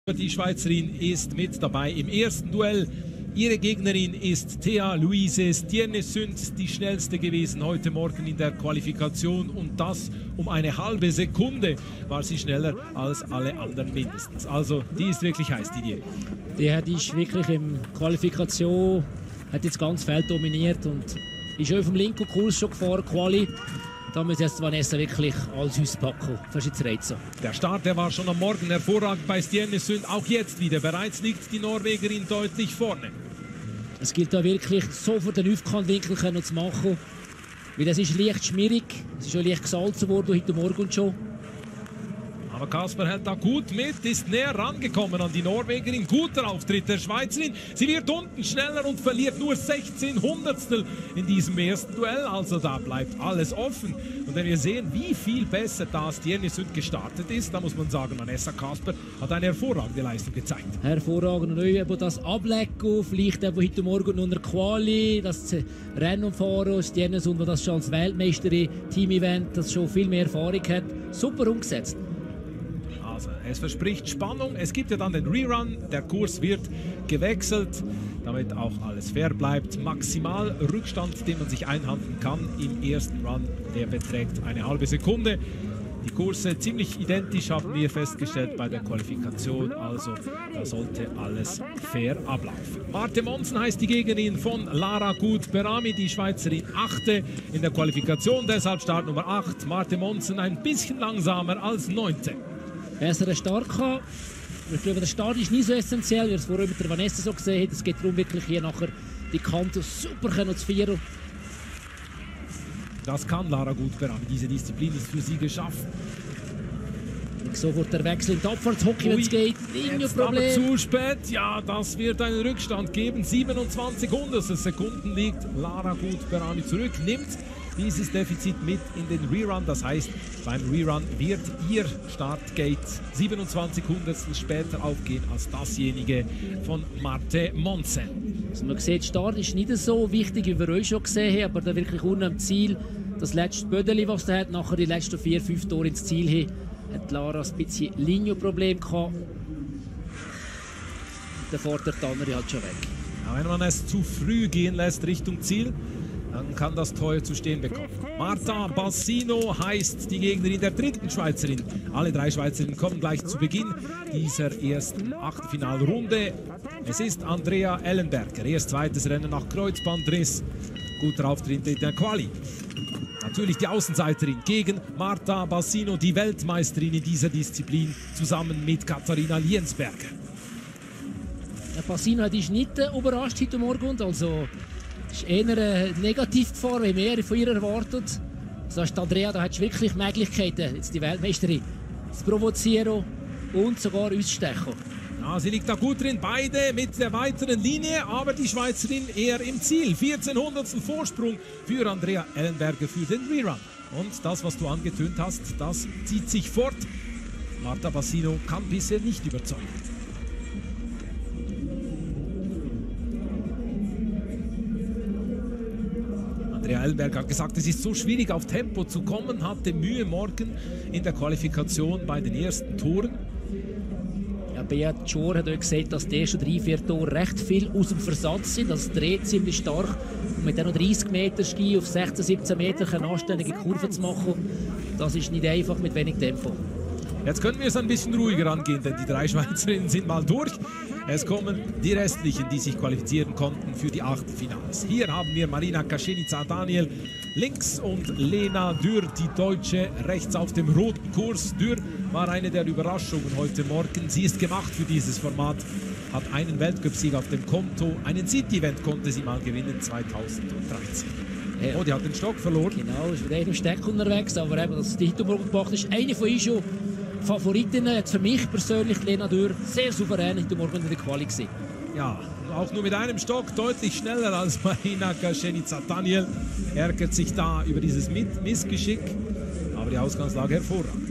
Die Schweizerin ist mit dabei im ersten Duell. Ihre Gegnerin ist Thea Louise Stiernesund, die schnellste gewesen heute Morgen in der Qualifikation, und das um eine halbe Sekunde war sie schneller als alle anderen mindestens. Also die ist wirklich heiß, Die ist wirklich in Qualifikation, hat jetzt ganz Feld dominiert und ist auf dem linken Kurs schon gefahren, Quali. Da muss jetzt Vanessa wirklich alles auspacken. Das ist jetzt Reiz. Der Start, der war schon am Morgen hervorragend bei Stiernesund. Auch jetzt wieder. Bereits liegt die Norwegerin deutlich vorne. Es gilt da wirklich sofort den Aufkantwinkel zu machen. Weil das ist leicht schmierig. Es ist schon leicht gesalzen worden heute Morgen schon. Aber Kasper hält da gut mit, ist näher rangekommen an die Norwegerin. Guter Auftritt der Schweizerin. Sie wird unten schneller und verliert nur 16 Hundertstel in diesem ersten Duell. Also da bleibt alles offen. Und wenn wir sehen, wie viel besser da Stiernesund gestartet ist, da muss man sagen, Vanessa Kasper hat eine hervorragende Leistung gezeigt. Hervorragend. Und eben das Ablecken, vielleicht eben heute Morgen noch eine Quali, das Rennen und Fahren, Stiernesund, das schon als Weltmeisterin, Team-Event, das schon viel mehr Erfahrung hat. Super umgesetzt. Es verspricht Spannung. Es gibt ja dann den Rerun. Der Kurs wird gewechselt, damit auch alles fair bleibt. Maximal Rückstand, den man sich einhandeln kann im ersten Run, der beträgt eine halbe Sekunde. Die Kurse ziemlich identisch haben wir festgestellt bei der Qualifikation. Also da sollte alles fair ablaufen. Marte Monsen heißt die Gegnerin von Lara Gut-Berami, die Schweizerin 8. in der Qualifikation. Deshalb Start Nummer 8. Marte Monsen ein bisschen langsamer als 9. Besseren Start gehabt. Ich glaube, der Start ist nie so essentiell, wie es vorher mit der Vanessa so gesehen hat. Es geht darum, wirklich hier nachher die Kante super zu fahren. Das kann Lara Gut-Berami. Diese Disziplin ist für sie geschaffen. Sofort der Wechsel in die Abfahrtshockey, wenn es geht. Aber zu spät. Ja, das wird einen Rückstand geben. 27 Hundertstel Sekunden liegt Lara Gut-Berami zurück. Nimmt dieses Defizit mit in den Rerun. Das heißt, beim Rerun wird ihr Startgate 27 Hundertstel später aufgehen als dasjenige von Marte Monsen. Also man sieht, der Start ist nicht so wichtig, wie wir euch schon gesehen haben, aber da wirklich unten am Ziel, das letzte Bödeli, was er hat, nachher die letzten 4-5 Tore ins Ziel hin, hat Lara ein bisschen Linio-Problem gehabt. Dann fährt der Tanner halt schon weg. Ja, wenn man es zu früh gehen lässt Richtung Ziel, dann kann das teuer zu stehen bekommen. Marta Bassino heißt die Gegnerin der dritten Schweizerin. Alle drei Schweizerinnen kommen gleich zu Beginn dieser ersten Achtelfinalrunde. Es ist Andrea Ellenberger. Erst zweites Rennen nach Kreuzbandriss. Guter Auftritt in der Quali. Natürlich die Außenseiterin gegen Marta Bassino, die Weltmeisterin in dieser Disziplin, zusammen mit Katharina Liensberger. Bassino ist nicht überrascht heute Morgen, also ist eher negativ gefahren, wie mehr von ihr erwartet. Das heißt, Andrea, da hat wirklich Möglichkeiten, jetzt die Weltmeisterin zu provozieren und sogar auszustechen. Ja, sie liegt da gut drin, beide mit der weiteren Linie, aber die Schweizerin eher im Ziel. 14 Hundertstel Vorsprung für Andrea Ellenberger für den Rerun. Und das, was du angetönt hast, das zieht sich fort. Marta Bassino kann bisher nicht überzeugen. Andrea Ellenberger hat gesagt, es ist so schwierig auf Tempo zu kommen, hatte Mühe morgen in der Qualifikation bei den ersten Toren. Ja, Beat Schor hat auch gesagt, dass die ersten 3-4 Tore recht viel aus dem Versatz sind. Das dreht ziemlich stark. Und mit diesen 30 Meter Ski auf 16-17 Meter anständige Kurven zu machen, das ist nicht einfach mit wenig Tempo. Jetzt können wir es ein bisschen ruhiger angehen, denn die drei Schweizerinnen sind mal durch. Es kommen die restlichen, die sich qualifizieren konnten für die Achtelfinals. Hier haben wir Marina Kaschenica-Daniel links und Lena Dürr, die Deutsche, rechts auf dem roten Kurs. Dürr war eine der Überraschungen heute Morgen. Sie ist gemacht für dieses Format, hat einen Weltcupsieg auf dem Konto. Einen City-Event konnte sie mal gewinnen 2013. Ja. Oh, die hat den Stock verloren. Genau, ist mit einem Steck unterwegs, aber eben, dass die Hinterburg gemacht ist, eine von uns schon Favoritinnen, jetzt für mich persönlich Lena Dürr, sehr souverän heute Morgen in der Quali gewesen. Ja, auch nur mit einem Stock deutlich schneller als Marina Kaschenica-Daniel. Ärgert sich da über dieses Missgeschick, aber die Ausgangslage hervorragend.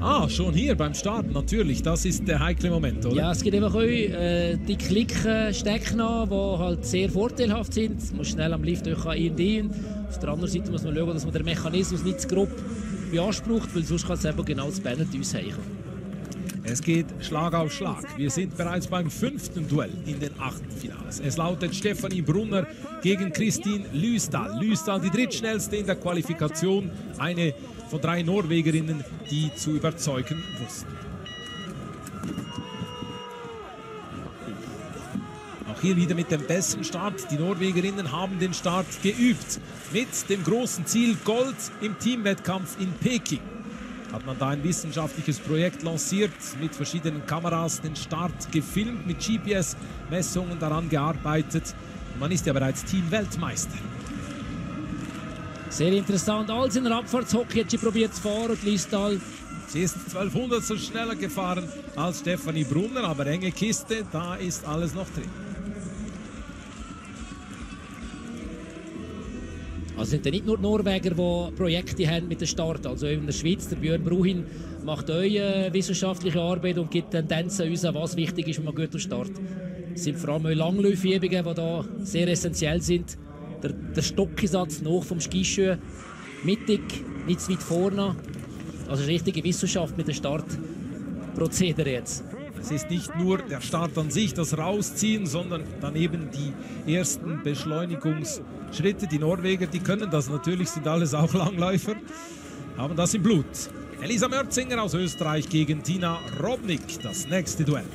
Ah, schon hier beim Starten, natürlich. Das ist der heikle Moment, oder? Ja, es gibt einfach auch die Klick-Stecknamen, die halt sehr vorteilhaft sind. Man muss schnell am Lift durch ein. Auf der anderen Seite muss man schauen, dass man den Mechanismus nicht zu grob beansprucht, weil sonst kann es eben genau das Banner uns heichen. Es geht Schlag auf Schlag. Wir sind bereits beim 5. Duell in den Achtelfinals. Es lautet Stefanie Brunner gegen Kristin Lysdal. Lysdal, die drittschnellste in der Qualifikation. Eine von 3 Norwegerinnen, die zu überzeugen wussten. Auch hier wieder mit dem besten Start. Die Norwegerinnen haben den Start geübt. Mit dem großen Ziel Gold im Teamwettkampf in Peking. Hat man da ein wissenschaftliches Projekt lanciert, mit verschiedenen Kameras den Start gefilmt, mit GPS-Messungen daran gearbeitet. Und man ist ja bereits Team-Weltmeister. Sehr interessant. Als in der Abfahrtshockey hat sie probiert zu fahren und Lysdal. Sie ist 1200 schneller gefahren als Stefanie Brunner, aber enge Kiste, da ist alles noch drin. Also sind ja nicht nur die Norweger, die Projekte haben mit dem Start. Also in der Schweiz, der Björn Bruhin macht auch wissenschaftliche Arbeit und gibt Tendenzen uns, was wichtig ist, wenn man gut am Start. Es sind vor allem auch Langläufübungen, die da sehr essentiell sind. Der Stockeinsatz nach vom Skischuh, mittig, nicht zu weit vorne. Also eine richtige Wissenschaft mit dem Startprozedere jetzt. Es ist nicht nur der Start an sich, das Rausziehen, sondern daneben die ersten Beschleunigungsschritte. Die Norweger, die können das natürlich, sind alles auch Langläufer, haben das im Blut. Elisa Mörzinger aus Österreich gegen Tina Robnik, das nächste Duell.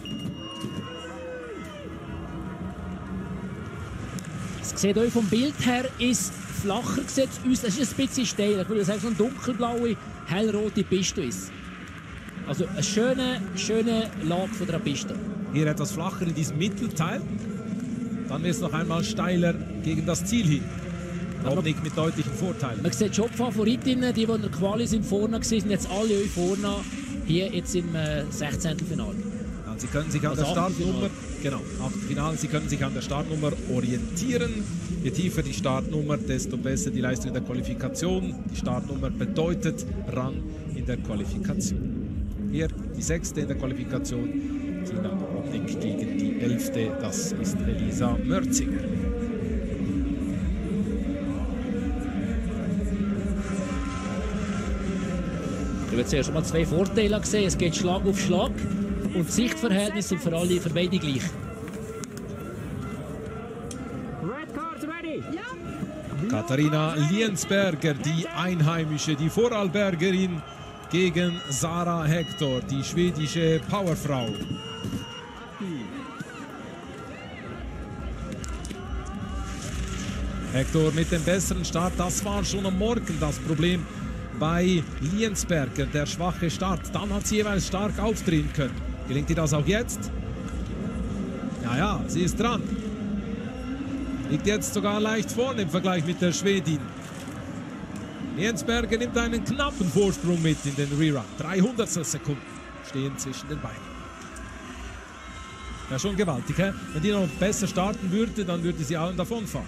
Es sieht euch vom Bild her ist flacher gesetzt aus. Es ist ein bisschen steil. Ich würde sagen, so eine dunkelblaue, hellrote Piste ist. Also eine schöne Lage von der Piste. Hier etwas flacher in diesem Mittelteil. Dann wird es noch einmal steiler gegen das Ziel hin. Robnik mit deutlichen Vorteilen. Man sieht schon die Favoritinnen, die in der Quali sind vorne waren, sind jetzt alle euch vorne. Hier jetzt im 16. Finale. Ja, Sie können sich an der Startnummer, genau, Achtelfinale, Sie können sich an der Startnummer orientieren. Je tiefer die Startnummer, desto besser die Leistung in der Qualifikation. Die Startnummer bedeutet Rang in der Qualifikation. Hier die 6. in der Qualifikation, Tina Robnik gegen die 11. Das ist Elisa Mörzinger. Ich habe jetzt schon mal 2 Vorteile gesehen. Es geht Schlag auf Schlag und die Sichtverhältnisse sind für beide gleich. Katharina Liensberger, die Einheimische, die Vorarlbergerin, gegen Sara Hector, die schwedische Powerfrau. Hector mit dem besseren Start, das war schon am Morgen das Problem bei Liensberger, der schwache Start. Dann hat sie jeweils stark aufdrehen können. Gelingt ihr das auch jetzt? Ja, sie ist dran. Liegt jetzt sogar leicht vorne im Vergleich mit der Schwedin. Liensberger nimmt einen knappen Vorsprung mit in den Rerun. 300 Sekunden stehen zwischen den beiden. Ja, schon gewaltig, hä? Wenn die noch besser starten würde, dann würde sie allen davonfahren.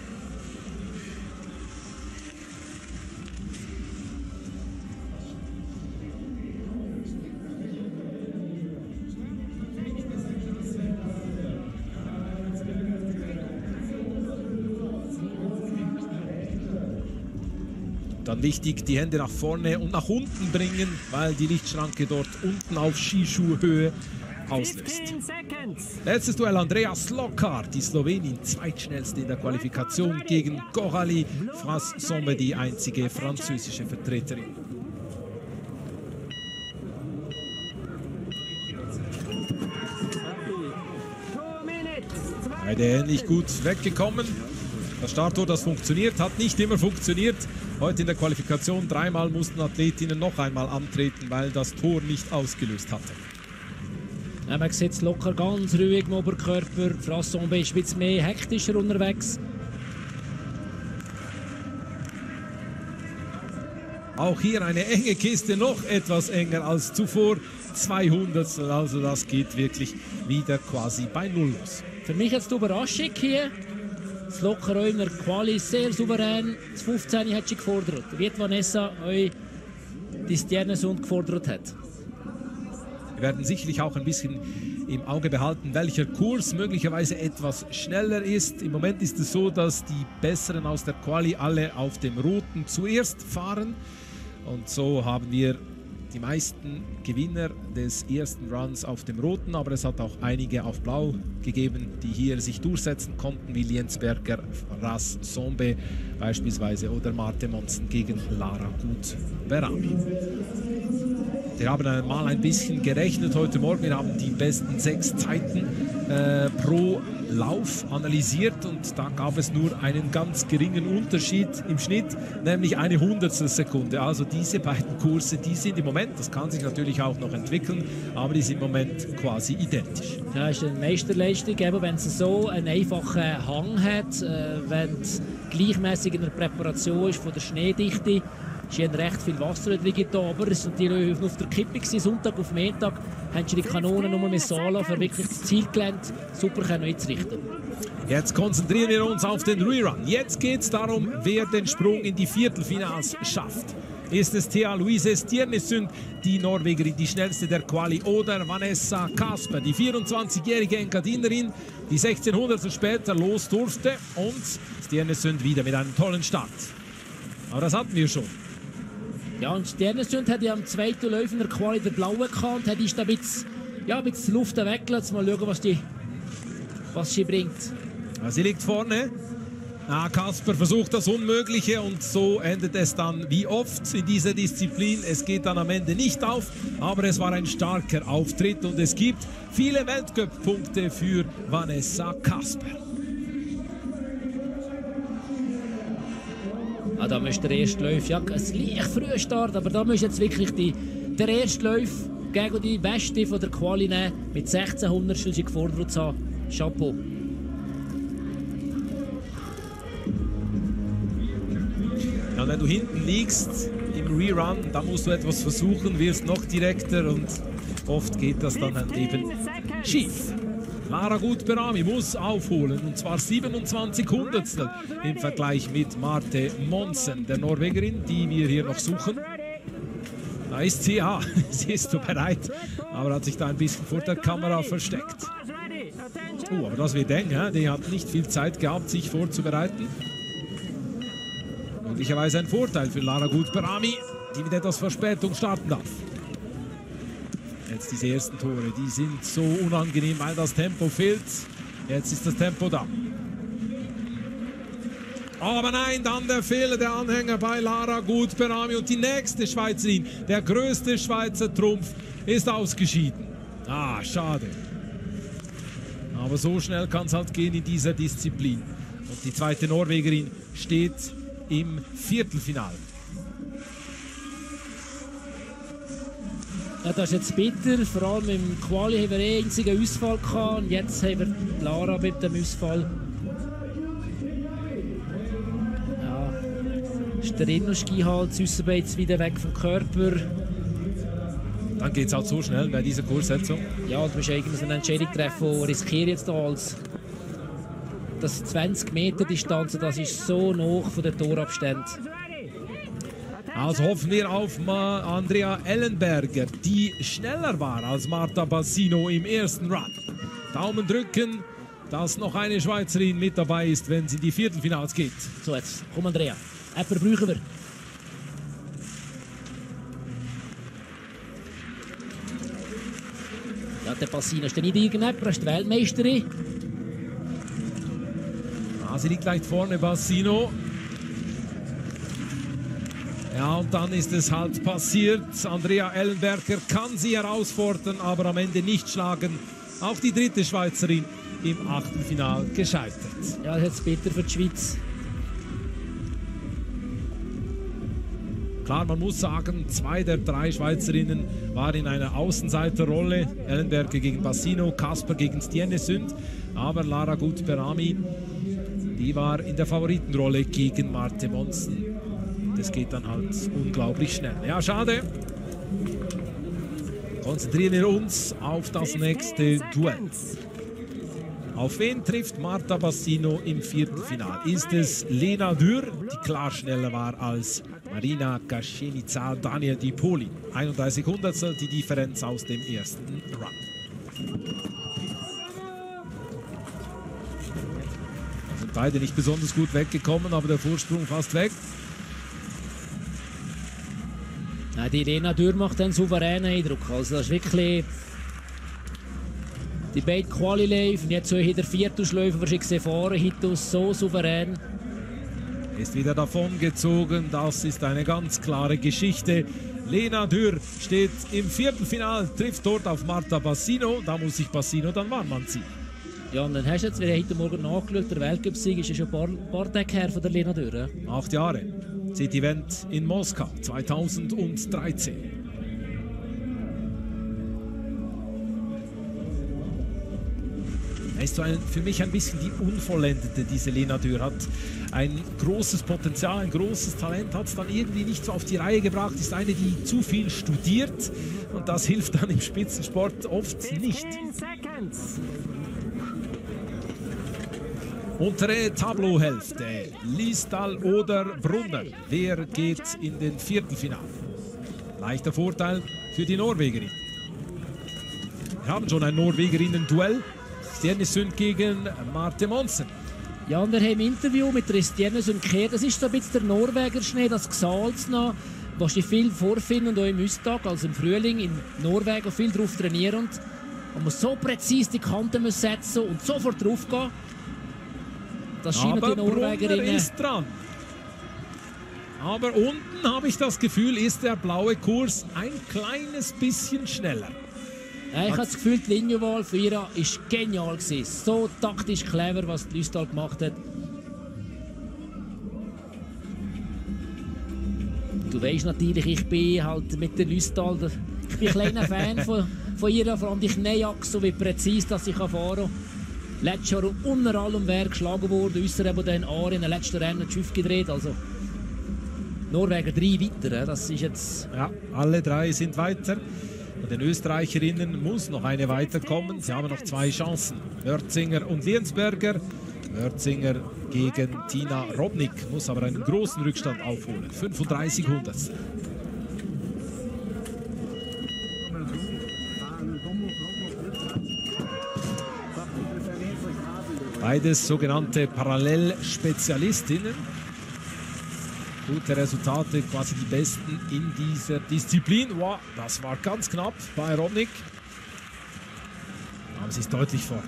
Dann wichtig, die Hände nach vorne und nach unten bringen, weil die Lichtschranke dort unten auf Skischuhhöhe auslöst. Letztes Duell Andrea Slokar, die Slowenin, zweitschnellste in der Qualifikation gegen Coralie Frassombe, die einzige französische Vertreterin. Beide ähnlich gut weggekommen. Das Starttor, das funktioniert, hat nicht immer funktioniert. Heute in der Qualifikation 3-mal mussten Athletinnen noch einmal antreten, weil das Tor nicht ausgelöst hatte. Ja, man sieht es locker ganz ruhig im Oberkörper. Frassombe ist ein bisschen mehr hektischer unterwegs. Auch hier eine enge Kiste, noch etwas enger als zuvor. 200, also das geht wirklich wieder quasi bei Null los. Für mich jetzt die Überraschung hier. Das Locker auch in der Quali sehr souverän. Das 15 hat sie gefordert. Wie Vanessa euch die Stjernesund gefordert hat. Wir werden sicherlich auch ein bisschen im Auge behalten, welcher Kurs möglicherweise etwas schneller ist. Im Moment ist es so, dass die Besseren aus der Quali alle auf dem Roten zuerst fahren. Und so haben wir die meisten Gewinner des ersten Runs auf dem Roten, aber es hat auch einige auf Blau gegeben, die hier sich durchsetzen konnten, wie Lienzberger, Ras Sombe beispielsweise oder Marte Monsen gegen Lara Gut-Berami. Wir haben mal ein bisschen gerechnet heute Morgen. Wir haben die besten 6 Zeiten pro Lauf analysiert und da gab es nur einen ganz geringen Unterschied im Schnitt, nämlich eine Hundertstel Sekunde. Also diese beiden Kurse, die sind im Moment, das kann sich natürlich auch noch entwickeln, aber die sind im Moment quasi identisch. Ja, ist eine Meisterleistung, wenn es so einen einfachen Hang hat, wenn es gleichmäßig in der Präparation ist von der Schneedichte. Es ist recht viel Wasser drin da, aber es war natürlich auf der Kippe gewesen. Sonntag auf Mittag haben sie die Kanonen nur mit Sala für wirklich das Zielgelände super einzurichten. Jetzt konzentrieren wir uns auf den Rerun. Jetzt geht es darum, wer den Sprung in die Viertelfinals schafft. Ist es Thea Louise Stjernesund, die Norwegerin, die schnellste der Quali, oder Vanessa Kasper, die 24-jährige Engadinerin, die 1600 später los durfte, und Stjernesund wieder mit einem tollen Start. Aber das hatten wir schon. Ja, und Stjernesund hat ja am zweiten Lauf in der Quali der Blaue gehabt und hat ist da ein bisschen Luft weggelassen. Mal schauen, was sie bringt. Ja, sie liegt vorne. Kasper versucht das Unmögliche und so endet es dann wie oft in dieser Disziplin. Es geht dann am Ende nicht auf, aber es war ein starker Auftritt und es gibt viele Weltcup-Punkte für Vanessa Kasper. Ah, da müsste der erste Lauf, ja, ein leicht früher Start, aber da müsste jetzt wirklich der erste Lauf gegen die Beste von der Quali nehmen, mit 1600 sie gefordert zu haben. Chapeau. Ja, wenn du hinten liegst im Rerun, da musst du etwas versuchen, wirst noch direkter und oft geht das dann halt eben schief. Lara Gut-Berami muss aufholen, und zwar 27 Hundertstel im Vergleich mit Marte Monsen, der Norwegerin, die wir hier noch suchen. Da ist sie, ja, sie ist so bereit, aber hat sich da ein bisschen vor der Kamera versteckt. Aber das wird eng, die hat nicht viel Zeit gehabt, sich vorzubereiten. Möglicherweise ein Vorteil für Lara Gut-Berami, die mit etwas Verspätung starten darf. Jetzt diese ersten Tore, die sind so unangenehm, weil das Tempo fehlt. Jetzt ist das Tempo da. Aber nein, dann der Fehler der Anhänger bei Lara Gut-Berami und die nächste Schweizerin, der größte Schweizer Trumpf, ist ausgeschieden. Schade. Aber so schnell kann es halt gehen in dieser Disziplin. Und die zweite Norwegerin steht im Viertelfinale. Ja, das ist jetzt bitter, vor allem im Quali haben wir einen einzigen Ausfall gehabt und jetzt haben wir Lara mit dem Ausfall. Ja, ist der Innerski halt, das Aussenbein jetzt wieder weg vom Körper. Dann geht es halt so schnell bei dieser Kurssetzung. Ja, du musst eigentlich eine Entscheidung treffen, wo riskiere jetzt da als das 20 Meter Distanz, das ist so nah von den Torabständen. Also hoffen wir auf Andrea Ellenberger, die schneller war als Marta Bassino im ersten Run. Daumen drücken, dass noch eine Schweizerin mit dabei ist, wenn es in die Viertelfinals geht. So, jetzt komm Andrea, jemanden brauchen wir. Ja, der Bassino ist nicht irgendjemand, er ist die Weltmeisterin. Sie liegt leicht vorne, Bassino. Ja, und dann ist es halt passiert. Andrea Ellenberger kann sie herausfordern, aber am Ende nicht schlagen. Auch die dritte Schweizerin im Achtelfinal gescheitert. Ja, das ist jetzt bitter für die Schweiz. Klar, man muss sagen, 2 der 3 Schweizerinnen waren in einer Außenseiterrolle. Ellenberger gegen Bassino, Kasper gegen Stjernesund. Aber Lara Gut-Berami, die war in der Favoritenrolle gegen Marte Monsen. Das geht dann halt unglaublich schnell. Ja, schade. Konzentrieren wir uns auf das nächste Duell. Auf wen trifft Marta Bassino im Viertelfinale? Ist es Lena Dürr, die klar schneller war als Marina Kaschenica, Daniel Di Poli? 31 Hundertstel die Differenz aus dem ersten Run. Sind beide nicht besonders gut weggekommen, aber der Vorsprung fast weg. Ja, die Lena Dürr macht einen souveränen Eindruck. Also das ist wirklich die beiden Quali-Läufe und jetzt so in der Viertelschleife wahrscheinlich fahren, Hitus so souverän. Ist wieder davongezogen, das ist eine ganz klare Geschichte. Lena Dürr steht im Viertelfinal, trifft dort auf Marta Bassino, da muss sich Bassino dann warm anziehen. Ja, und dann hast du jetzt, wir haben heute Morgen nachgeschaut, der Weltcup-Sieg ist ja schon ein paar Tage her von der Lena Dürr. 8 Jahre. City-Event in Moskau 2013. Er ist so für mich ein bisschen die Unvollendete, diese Lena Dürr. Hat ein großes Potenzial, ein großes Talent, hat es dann irgendwie nicht so auf die Reihe gebracht. Ist eine, die zu viel studiert und das hilft dann im Spitzensport oft nicht. Untere Tableauhälfte, Liestal oder Brunner. Wer geht in den Viertelfinale? Leichter Vorteil für die Norwegerin. Wir haben schon ein Norwegerinnen-Duell. Stjernesund gegen Marte Monsen. Ja, und wir haben im Interview mit der Stjernesund gehört, das ist so ein bisschen der Norweger Schnee, das Gesalzna, was sie viel vorfinden und auch im Üstag, also im Frühling in Norwegen viel drauf trainieren. Und man so präzise die Kanten setzen und sofort drauf gehen. Das scheinen die Norwegerinnen. Brunner ist dran. Aber unten habe ich das Gefühl, ist der blaue Kurs ein kleines bisschen schneller. Ja, ich habe das Gefühl, die Linienwahl für ihr war genial gewesen. So taktisch clever, was die Lüstal gemacht hat. Du weißt natürlich, ich bin halt mit der Lüstal, ich bin ein kleiner Fan von ihr, vor allem die Knieachse, wie präzise dass sie fahren kann. Letztes Jahr unter allem wer geschlagen worden, ausser eben den Aare in den letzten Rennen das Schiff gedreht. Also Norweger 3 weiter, das ist jetzt... Ja, alle 3 sind weiter. Bei den Österreicherinnen muss noch eine weiterkommen. Sie haben noch 2 Chancen. Mörzinger und Liensberger. Mörzinger gegen Tina Robnik, muss aber einen großen Rückstand aufholen. 35 Hundertstel. Beides sogenannte Parallelspezialistinnen. Gute Resultate, quasi die besten in dieser Disziplin. Wow, das war ganz knapp bei Robnik. Aber sie ist deutlich vorne.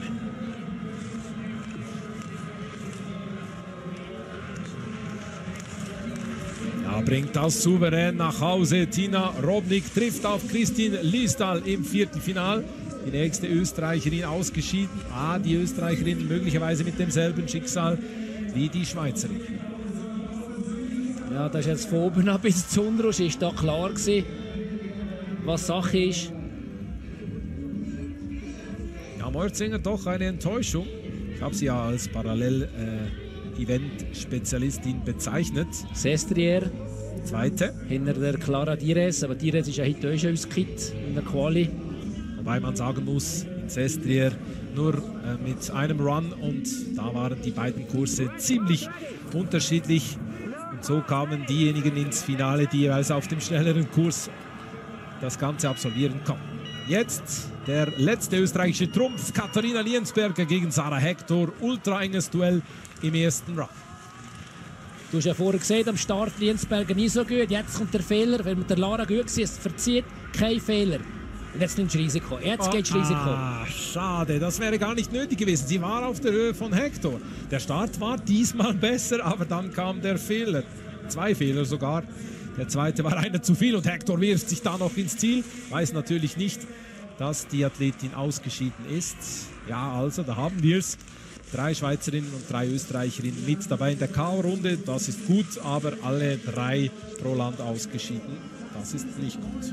Ja, bringt das souverän nach Hause. Tina Robnik trifft auf Kristin Liestal im Viertelfinal. Die nächste Österreicherin ausgeschieden. Die Österreicherin möglicherweise mit demselben Schicksal wie die Schweizerin. Ja, das ist jetzt von oben ab bis zu unten. Ist da klar gewesen, was Sache ist. Ja, Mörzinger doch eine Enttäuschung. Ich habe sie ja als Parallel-Event-Spezialistin bezeichnet. Sestrier. Zweite. Hinter der Clara Dires, aber Dires ist ja heute auch schon ausgekippt in der Quali. Wobei man sagen muss, in Sestrier nur mit einem Run und da waren die beiden Kurse ziemlich unterschiedlich. Und so kamen diejenigen ins Finale, die jeweils auf dem schnelleren Kurs das Ganze absolvieren konnten. Jetzt der letzte österreichische Trumpf, Katharina Liensberger gegen Sarah Hector. Ultra enges Duell im ersten Run. Du hast ja vorher gesehen, am Start Liensberger nicht so gut. Jetzt kommt der Fehler, wenn mit der Lara gut war, es verzieht kein Fehler. Und jetzt nimmst du Risiko. Jetzt geht das Risiko. Schade, das wäre gar nicht nötig gewesen. Sie war auf der Höhe von Hector. Der Start war diesmal besser, aber dann kam der Fehler. 2 Fehler sogar. Der zweite war einer zu viel und Hector wirft sich da noch ins Ziel. Weiß natürlich nicht, dass die Athletin ausgeschieden ist. Ja, also, da haben wir es. 3 Schweizerinnen und 3 Österreicherinnen mit dabei in der K.O.-Runde. Das ist gut, aber alle 3 pro Land ausgeschieden. Das ist nicht gut.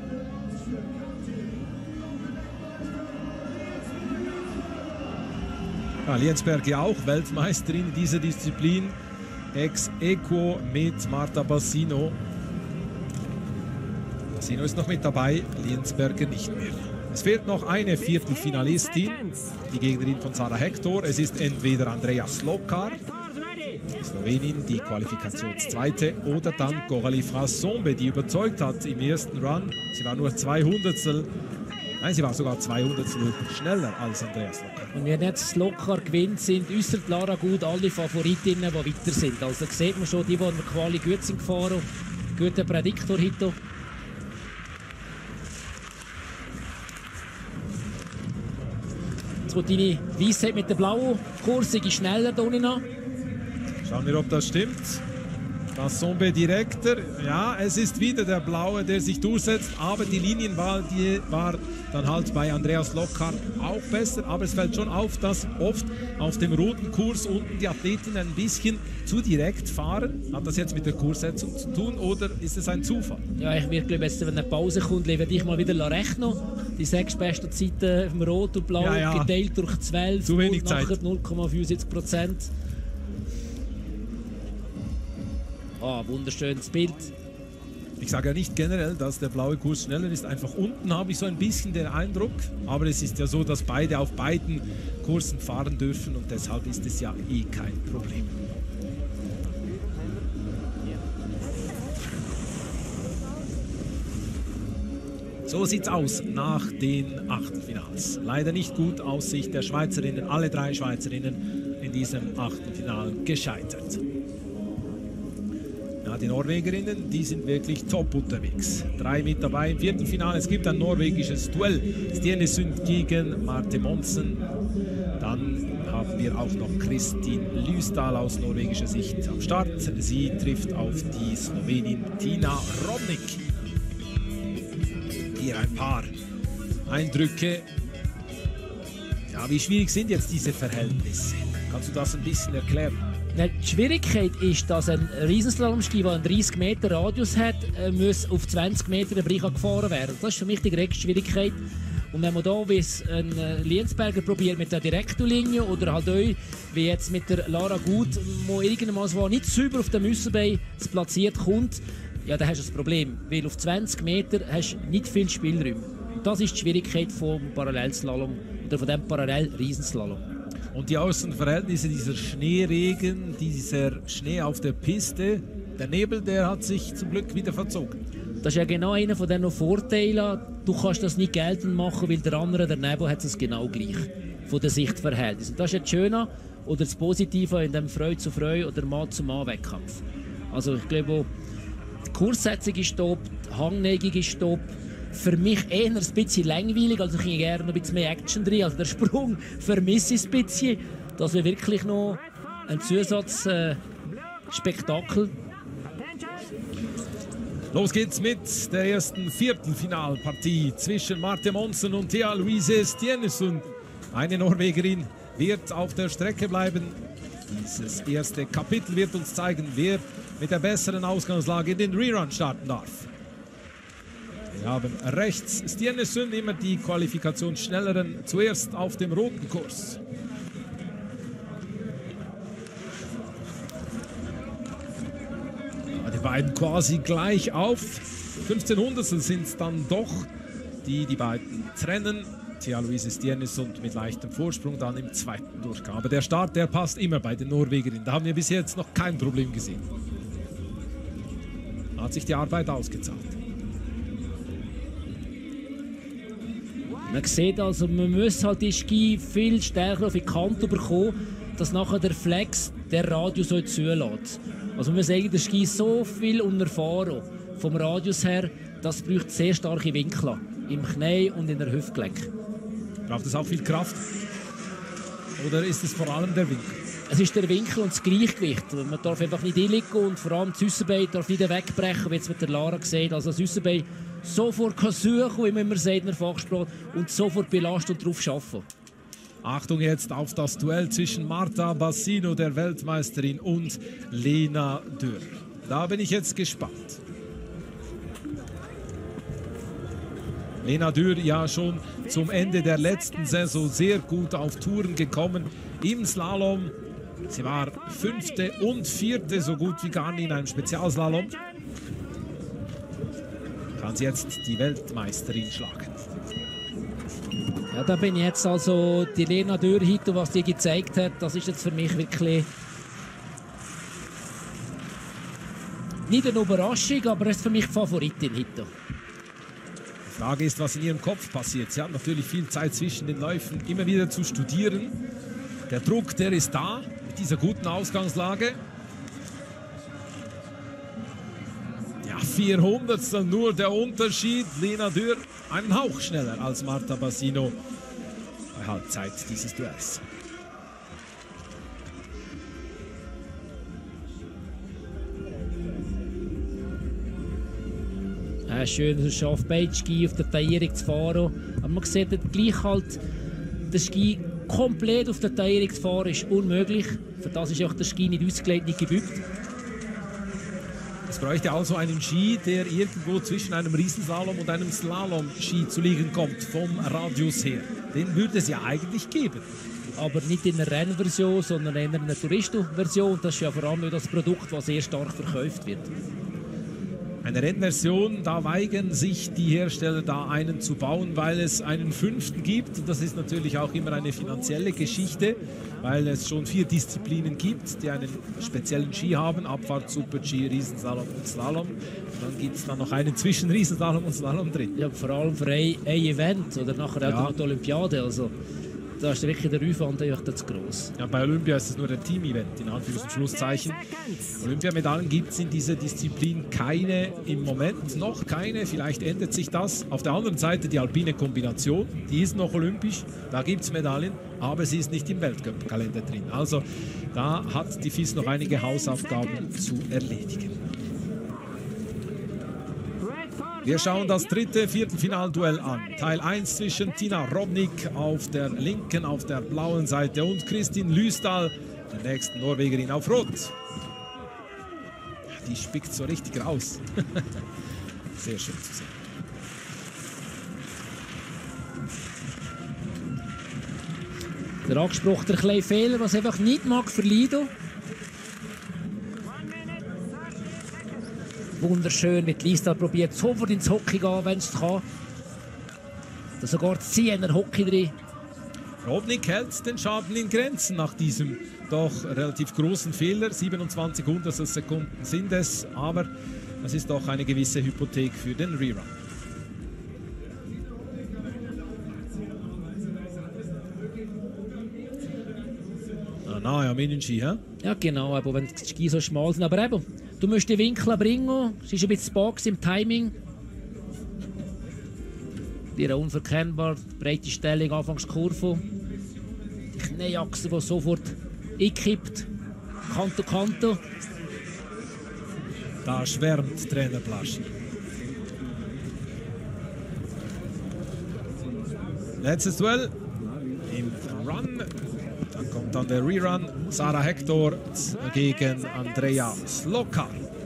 Ja, Liensberger auch Weltmeisterin in dieser Disziplin. Ex Equo mit Marta Bassino. Bassino ist noch mit dabei, Liensberger nicht mehr. Es fehlt noch eine Viertelfinalistin, die Gegnerin von Sarah Hector. Es ist entweder Andrea Slokar, Slowenin, die Qualifikationszweite, oder dann Coralie Frasombe, die überzeugt hat im ersten Run. Sie war nur 200. Nein, sie war sogar 200 schneller als Andrea Slokar. Und wenn jetzt Slokar gewinnt, sind äußer Lara Gut alle Favoritinnen, die weiter sind. Also sieht man schon, die in der Quali gut sind gefahren. Guter Prädiktor heute. Jetzt wird deine Weissheit mit der blauen Kurs schneller da unten an. Schauen wir, ob das stimmt. Frasombe direkter. Ja, es ist wieder der Blaue, der sich durchsetzt. Aber die Linienwahl, die war dann halt bei Andreas Slokar auch besser. Aber es fällt schon auf, dass oft auf dem roten Kurs unten die Athleten ein bisschen zu direkt fahren. Hat das jetzt mit der Kurssetzung zu tun oder ist es ein Zufall? Ja, ich würde glaube, wenn eine Pause kommt, werde ich mal wieder rechnen. Die 6 besten Zeiten im Rot und Blau geteilt durch 12. Zu wenig Zeit. 0,75%. Ah, wunderschönes Bild. Ich sage ja nicht generell, dass der blaue Kurs schneller ist. Einfach unten habe ich so ein bisschen den Eindruck. Aber es ist ja so, dass beide auf beiden Kursen fahren dürfen und deshalb ist es ja eh kein Problem. So sieht's aus nach den Achtelfinals. Leider nicht gut aus Sicht der Schweizerinnen. Alle 3 Schweizerinnen in diesem Achtelfinal gescheitert. Ja, die Norwegerinnen, die sind wirklich top unterwegs. 3 mit dabei im Viertelfinale. Es gibt ein norwegisches Duell. Stjernesund gegen Marte Monsen. Dann haben wir auch noch Kristin Lysdahl aus norwegischer Sicht am Start. Sie trifft auf die Slowenin Tina Rodnik. Hier ein paar Eindrücke. Ja, wie schwierig sind jetzt diese Verhältnisse? Kannst du das ein bisschen erklären? Die Schwierigkeit ist, dass ein Riesenslalomski, der einen 30 Meter Radius hat, muss auf 20 Meter der Brich gefahren werden. Das ist für mich die größte Schwierigkeit. Und wenn man da wie ein Liensberger probiert mit der Direktlinie oder halt auch, wie jetzt mit der Lara Gut, wo irgendwann nicht sauber auf dem Müssenbein platziert kommt, ja, dann hast du das Problem. Weil auf 20 Meter hast du nicht viel Spielraum. Das ist die Schwierigkeit vom Parallelslalom oder von dem Parallel-Riesenslalom. Und die Außenverhältnisse, dieser Schneeregen, dieser Schnee auf der Piste, der Nebel, der hat sich zum Glück wieder verzogen. Das ist ja genau einer von diesen Vorteilen. Du kannst das nicht geltend machen, weil der andere, der Nebel, hat es genau gleich. Von der Sichtverhältnis. Und das ist das Schöne oder das Positive in dem Freude zu Freude oder Mann zu Mann Wettkampf. Also ich glaube, die Kurssetzung ist top, die Hangneigung ist top. Für mich eher ein bisschen langweilig, also ich hätte gerne noch ein bisschen mehr Action drin. Also der Sprung vermisse ich ein bisschen, dass wir wirklich noch ein Zusatzspektakel. Los geht's mit der ersten Viertelfinalpartie zwischen Marte Monsen und Thea Louise Stjernesund. Eine Norwegerin wird auf der Strecke bleiben. Dieses erste Kapitel wird uns zeigen, wer mit der besseren Ausgangslage in den Rerun starten darf. Wir haben rechts Stjernesund, immer die Qualifikationsschnelleren, zuerst auf dem roten Kurs. Ja, die beiden quasi gleich auf. 15 Hundertstel sind es dann doch, die beiden trennen. Thea Louise Stjernesund mit leichtem Vorsprung dann im zweiten Durchgang. Aber der Start, der passt immer bei den Norwegerinnen. Da haben wir bis jetzt noch kein Problem gesehen. Hat sich die Arbeit ausgezahlt. Man sieht also, man muss halt die Ski viel stärker auf die Kante bekommen, dass nachher der Flex der Radius so zulässt. Also man muss eigentlich den Ski so viel unerfahren vom Radius her, das braucht sehr starke Winkel im Knie und in der Hüftgelenk. Braucht es auch viel Kraft? Oder ist es vor allem der Winkel? Es ist der Winkel und das Gleichgewicht. Man darf einfach nicht hinlegen und vor allem das Äusserbein darf nicht wegbrechen, wie es mit der Lara sieht. Also das Äusserbein sofort kann suchen, wie man immer sagt in der Fachsprache, und sofort belasten und darauf arbeiten. Achtung jetzt auf das Duell zwischen Marta Bassino, der Weltmeisterin, und Lena Dürr. Da bin ich jetzt gespannt. Lena Dürr ja schon zum Ende der letzten Saison sehr gut auf Touren gekommen im Slalom. Sie war 5. und 4. so gut wie gar nie in einem Spezialslalom. Kann sie jetzt die Weltmeisterin schlagen? Ja, da bin ich jetzt also die Lena Dürr-Hito, was die gezeigt hat, das ist jetzt für mich wirklich nicht eine Überraschung, aber es ist für mich die Favoritin Hito. Die Frage ist, was in ihrem Kopf passiert. Sie hat natürlich viel Zeit zwischen den Läufen immer wieder zu studieren. Der Druck, der ist da mit dieser guten Ausgangslage. Ja, 400 nur der Unterschied. Lena Dürr einen Hauch schneller als Marta Bassino bei Halbzeit dieses Duells. Schön, dass es beide Ski auf der Taillierung zu fahren. Aber man sieht gleich halt, der Ski komplett auf der Taillierung zu fahren ist unmöglich. Für das ist auch der Ski nicht ausgelegt, nicht gebückt. Es bräuchte also einen Ski, der irgendwo zwischen einem Riesenslalom und einem Slalom-Ski zu liegen kommt, vom Radius her. Den würde es ja eigentlich geben. Aber nicht in einer Rennversion, sondern in einer Touristo-Version. Das ist ja vor allem das Produkt, das sehr stark verkauft wird. Eine Rennversion, da weigern sich die Hersteller, da einen zu bauen, weil es einen 5. gibt. Und das ist natürlich auch immer eine finanzielle Geschichte, weil es schon 4 Disziplinen gibt, die einen speziellen Ski haben. Abfahrt, Super-G, Riesenslalom und Slalom. Und dann gibt es dann noch einen zwischen Riesenslalom und Slalom drin. Ja, vor allem für ein Event oder nachher auch die Olympiade. Also, da ist wirklich der Aufwand zu groß. Ja, bei Olympia ist es nur der Team-Event, in Anführungs- und Schlusszeichen. Olympiamedaillen gibt es in dieser Disziplin keine im Moment, noch keine, vielleicht ändert sich das. Auf der anderen Seite die alpine Kombination, die ist noch olympisch, da gibt es Medaillen, aber sie ist nicht im Weltcup-Kalender drin. Also da hat die FIS noch einige Hausaufgaben zu erledigen. Wir schauen das dritte Viertelfinalduell an. Teil 1 zwischen Tina Robnik auf der linken, auf der blauen Seite und Kristin Lysdahl, der nächsten Norwegerin, auf Rot. Die spickt so richtig raus. Sehr schön zu sehen. Der angesprochene kleine Fehler, was einfach nicht mag für Lido. Wunderschön, mit Lysdahl probiert sofort ins Hockey gehen, wenn es kann. Da sogar ziehen in Hockey drin. Robnik hält den Schaden in Grenzen nach diesem doch relativ großen Fehler. 27 Hundertstelsekunden sind es, aber es ist doch eine gewisse Hypothek für den Rerun. Ja, Mini-Ski, hä? Ja, genau, aber wenn die Ski so schmal sind. Aber eben, du musst die Winkel bringen. Es ist ein bisschen Box im Timing. Die unverkennbar, breite Stellung, Anfangskurve. Die Knieachse, die sofort einkippt. Kanto, Kanto. Da schwärmt Trainer Blaschi. Letztes Duell im Run. Dann kommt dann der Rerun. Sarah Hector gegen Andrea Slokar.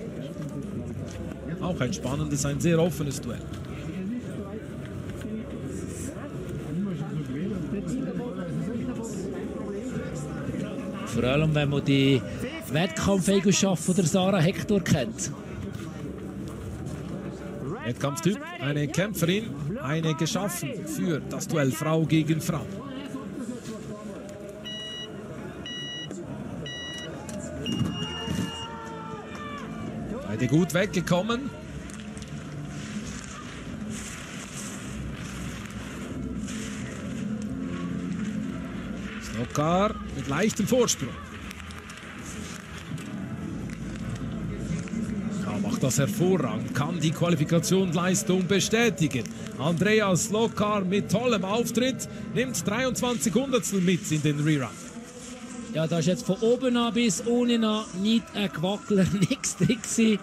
Auch ein spannendes, ein sehr offenes Duell. Vor allem, wenn man die Wettkampfeigenschaft von der Sarah Hector kennt. Wettkampftyp, eine Kämpferin, eine geschaffen für das Duell Frau gegen Frau. Beide gut weggekommen. Slokar mit leichtem Vorsprung. Ja, macht das hervorragend, kann die Qualifikationsleistung bestätigen. Andrea Slokar mit tollem Auftritt nimmt 23 Hundertstel mit in den Rerun. Ja, da ist jetzt von oben an bis unten an nicht ein Gewackler, nichts drin gewesen.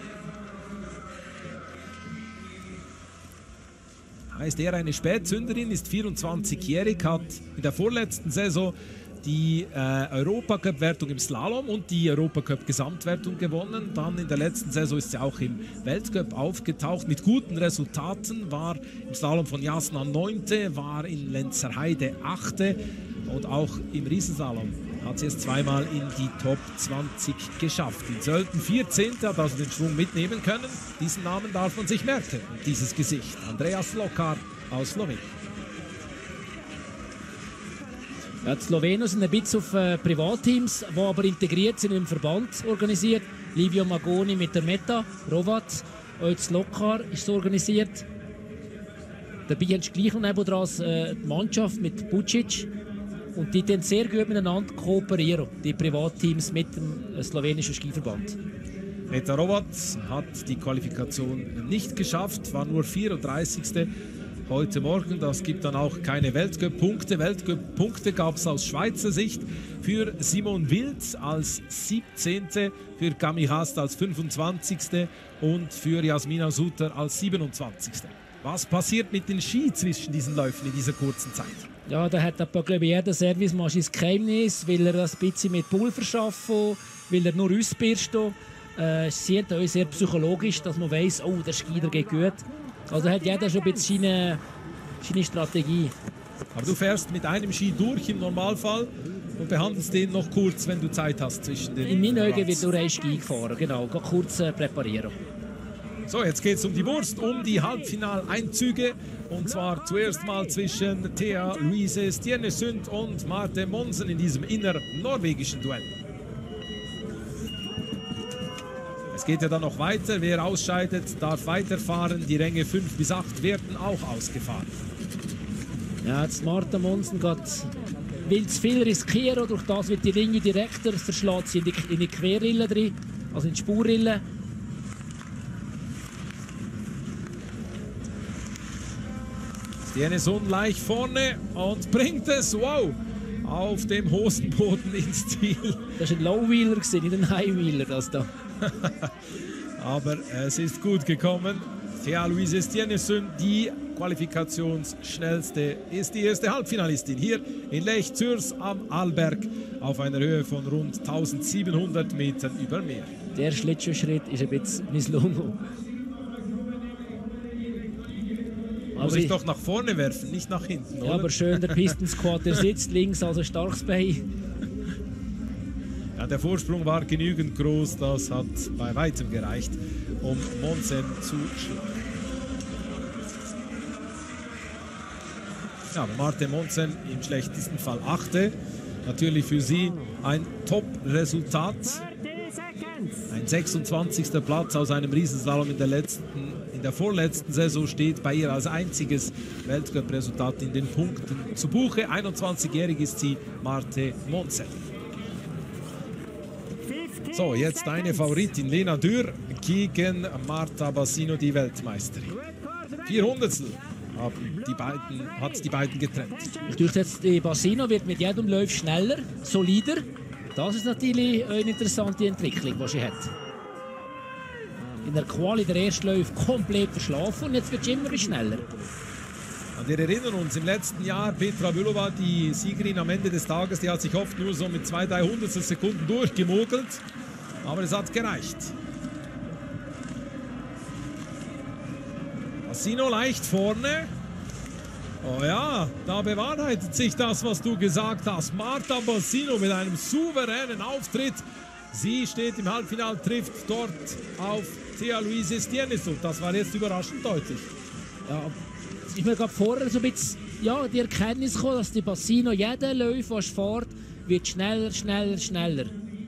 Ist er eine Spätzünderin, ist 24-jährig, hat in der vorletzten Saison die Europacup-Wertung im Slalom und die Europacup-Gesamtwertung gewonnen. Dann in der letzten Saison ist sie auch im Weltcup aufgetaucht mit guten Resultaten, war im Slalom von Jasna 9., war in Lenzerheide 8. und auch im Riesenslalom hat sie es zweimal in die Top 20 geschafft. In Sölden 14. hat also den Schwung mitnehmen können. Diesen Namen darf man sich merken, dieses Gesicht. Andrea Slokar aus Slowenien. Ja, die Slowenen sind ein bisschen auf Privatteams, die aber integriert sind im Verband organisiert. Livio Magoni mit der Meta, Rovat, auch Lokar ist so organisiert. Dabei haben sie gleich noch nebenan die Mannschaft mit Bucic. Und die dann sehr gut miteinander kooperieren, die Privatteams mit dem slowenischen Skiverband. Meta Rovat hat die Qualifikation nicht geschafft, war nur 34. heute Morgen. Das gibt dann auch keine Weltcup-Punkte. Weltcup-Punkte gab es aus Schweizer Sicht für Simon Wild als 17., für Cami Haast als 25. und für Jasmina Suter als 27. Was passiert mit den Ski zwischen diesen Läufen in dieser kurzen Zeit? Ja, da hat aber, glaube ich, jeder Service mal sein Geheimnis, weil er das ein bisschen mit Pulver schafft, weil er nur ausbirstet. Es ist auch sehr psychologisch, dass man weiss, oh, der Ski geht gut. Also hat jeder schon ein bisschen seine Strategie. Aber du fährst mit einem Ski durch im Normalfall und behandelst den noch kurz, wenn du Zeit hast zwischen den. In meinen Augen wird nur ein Ski gefahren, genau. Kurz präparieren. So, jetzt geht es um die Wurst, um die Halbfinaleinzüge. Und zwar zuerst mal zwischen Thea Louise Stjernesund und Marte Monsen in diesem innernorwegischen Duell. Es geht ja dann noch weiter. Wer ausscheidet, darf weiterfahren. Die Ränge 5 bis 8 werden auch ausgefahren. Ja, jetzt Marte Monsen will zu viel riskieren. Durch das wird die Linie direkter. Verschlägt sie in die Querrille drin, also in die Spurrille. Stjernesund leicht vorne und bringt es, wow, auf dem Hosenboden ins Ziel. Das war ein Low-Wheeler, nicht ein High-Wheeler. Das da. Aber es ist gut gekommen. Thea Louise Stjernesund, die Qualifikationsschnellste, ist die erste Halbfinalistin hier in Lech Zürs am Arlberg auf einer Höhe von rund 1700 Metern über Meer. Der Schlittschuhschritt ist ein bisschen misslungen. Muss ich doch nach vorne werfen, nicht nach hinten, oder? Ja, aber schön, der Pistonsquad, der sitzt links, also starkes Bein. Ja, der Vorsprung war genügend groß, das hat bei weitem gereicht, um Monsen zu schlagen. Ja, Marte Monsen im schlechtesten Fall 8. Natürlich für sie ein Top-Resultat. Ein 26. Platz aus einem Riesenslalom in der vorletzten Saison steht bei ihr als einziges Weltcup-Resultat in den Punkten zu Buche. 21-jährig ist sie, Marte Monsen. So, jetzt eine Favoritin, Lena Dürr gegen Marta Bassino, die Weltmeisterin. 400 hat die beiden getrennt. Ich denke jetzt, die Bassino wird mit jedem Lauf schneller, solider. Das ist natürlich eine interessante Entwicklung, die sie hat. In der Quali der ersten Lauf komplett verschlafen und jetzt wird sie immer schneller. Und wir erinnern uns, im letzten Jahr Petra Vlhova, die Siegerin am Ende des Tages, die hat sich oft nur so mit 200-300 Sekunden durchgemogelt. Aber es hat gereicht. Bassino leicht vorne. Oh ja, da bewahrheitet sich das, was du gesagt hast. Marta Bassino mit einem souveränen Auftritt. Sie steht im Halbfinale, trifft dort auf Thea Louise Stjernesund. Das war jetzt überraschend deutlich. Ja, ich mir gerade vorher so ein bisschen die Erkenntnis gekommen, dass die Bassino jeder Lauf, was fährt, wird schneller, schneller, schneller.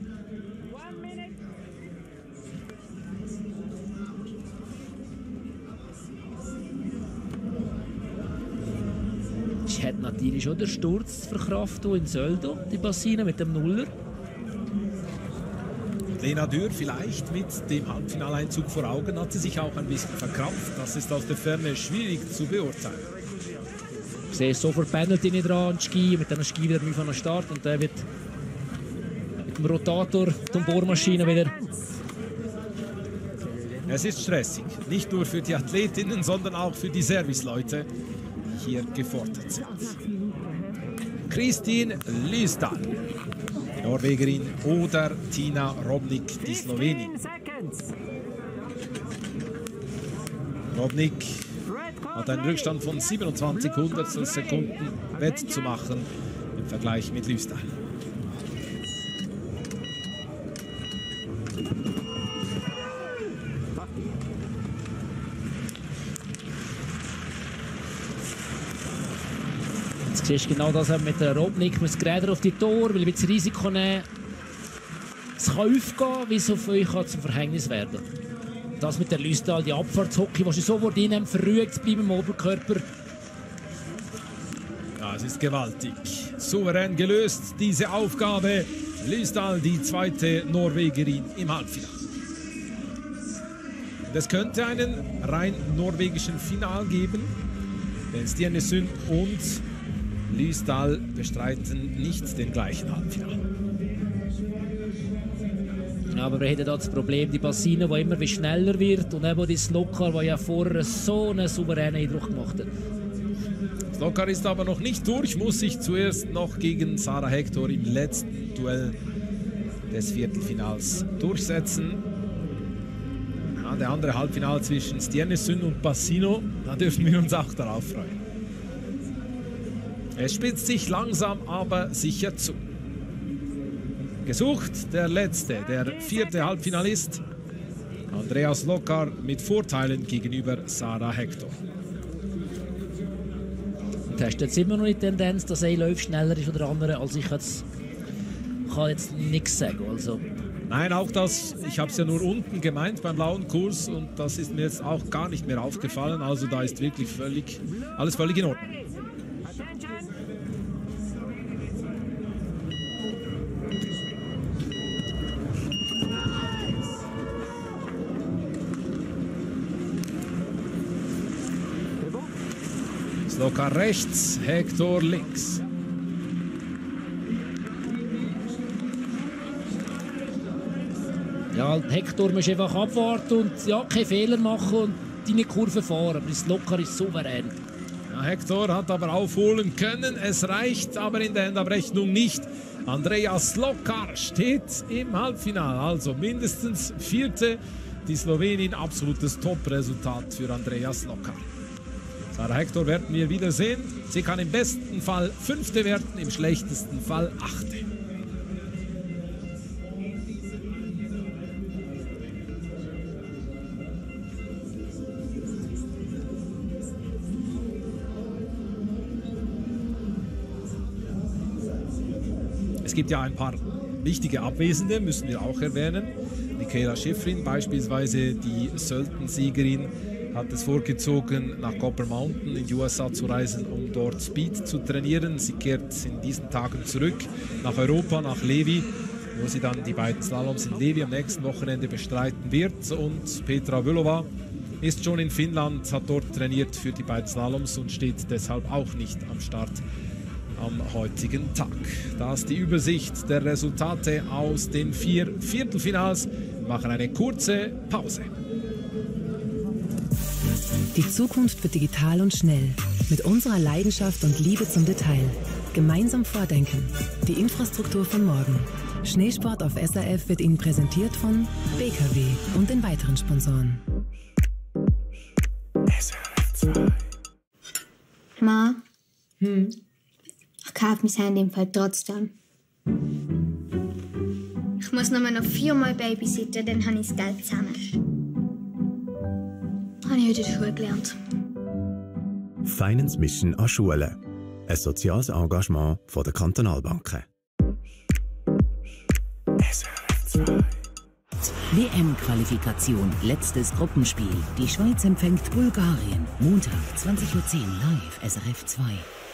Sie hat natürlich schon den Sturz verkraftet in Söldo, die Bassino mit dem Nuller. Lena Dürr vielleicht mit dem Halbfinaleinzug vor Augen hat sie sich auch ein bisschen verkrampft. Das ist aus der Ferne schwierig zu beurteilen. Ich sehe sofort Penalty nicht dran und Ski, mit dem Ski wieder von der Start und der wird mit dem Rotator, der Bohrmaschine wieder. Es ist stressig, nicht nur für die Athletinnen, sondern auch für die Serviceleute, die hier gefordert sind. Kristin Lysdahl, die Norwegerin, oder Tina Robnik, die Slowenin. Robnik hat einen Rückstand von 27 Hundertstel Sekunden wettzumachen im Vergleich mit Lysdahl. siehst genau das mit der Robnik, muss Gräder auf die Tor, will ein bisschen Risiko nehmen. Es kann aufgehen, wie es auf euch zum Verhängnis werden. Das mit der Lüstal, die Abfahrtshockey, was so reinnehmen, verrückt zu bleiben im Oberkörper. Ja, es ist gewaltig. Souverän gelöst, diese Aufgabe. Lüstal, die zweite Norwegerin im Halbfinale. Es könnte einen rein norwegischen Final geben, denn Stjernesund und Lüstal bestreiten nicht den gleichen Halbfinale. Ja, aber wir hätten da das Problem, die Bassine, die immer wie schneller wird, und eben die Slokar, der ja vorher so einen souveränen Eindruck gemacht hat. Slokar ist aber noch nicht durch, muss sich zuerst noch gegen Sara Hector im letzten Duell des Viertelfinals durchsetzen. Ja, der andere Halbfinal zwischen Stjernesund und Bassino, da dürfen wir uns auch darauf freuen. Es spitzt sich langsam, aber sicher zu. Gesucht der letzte, der vierte Halbfinalist, Andreas Slokar mit Vorteilen gegenüber Sara Hector. Und hast du jetzt immer noch die Tendenz, dass ein Läufer schneller ist oder der andere? Also ich kann jetzt nichts sagen. Also. Nein, auch das, ich habe es ja nur unten gemeint beim blauen Kurs und das ist mir jetzt auch gar nicht mehr aufgefallen. Also da ist wirklich alles völlig in Ordnung. Slokar rechts, Hector links. Ja, Hector muss einfach abwarten und ja, keine Fehler machen und deine Kurve fahren. Aber Slokar ist souverän. Ja, Hector hat aber aufholen können. Es reicht aber in der Endabrechnung nicht. Andreas Slokar steht im Halbfinale. Also mindestens vierte. Die Slowenin, absolutes Top-Resultat für Andreas Slokar. Sara Hector werden wir wiedersehen. Sie kann im besten Fall Fünfte werden, im schlechtesten Fall Achte. Es gibt ja ein paar wichtige Abwesende, müssen wir auch erwähnen. Michaela Schifrin, beispielsweise die Sölden-Siegerin, hat es vorgezogen, nach Copper Mountain in die USA zu reisen, um dort Speed zu trainieren. Sie kehrt in diesen Tagen zurück nach Europa, nach Levi, wo sie dann die beiden Slaloms in Levi am nächsten Wochenende bestreiten wird. Und Petra Vlhova ist schon in Finnland, hat dort trainiert für die beiden Slaloms und steht deshalb auch nicht am Start am heutigen Tag. Das ist die Übersicht der Resultate aus den 4 Viertelfinals. Wir machen eine kurze Pause. Die Zukunft wird digital und schnell. Mit unserer Leidenschaft und Liebe zum Detail. Gemeinsam vordenken. Die Infrastruktur von morgen. Schneesport auf SRF wird Ihnen präsentiert von BKW und den weiteren Sponsoren. SRF 2. Ma? Ich kaufe mein Handy im Fall trotzdem. Ich muss noch 4-mal babysitten, dann habe ich das Geld zusammen. Habe ich heute in der Schule gelernt. Finance Mission an Schulen. Ein soziales Engagement von der Kantonalbanken. SRF 2. WM-Qualifikation, letztes Gruppenspiel. Die Schweiz empfängt Bulgarien. Montag, 20:10 Uhr live, SRF 2.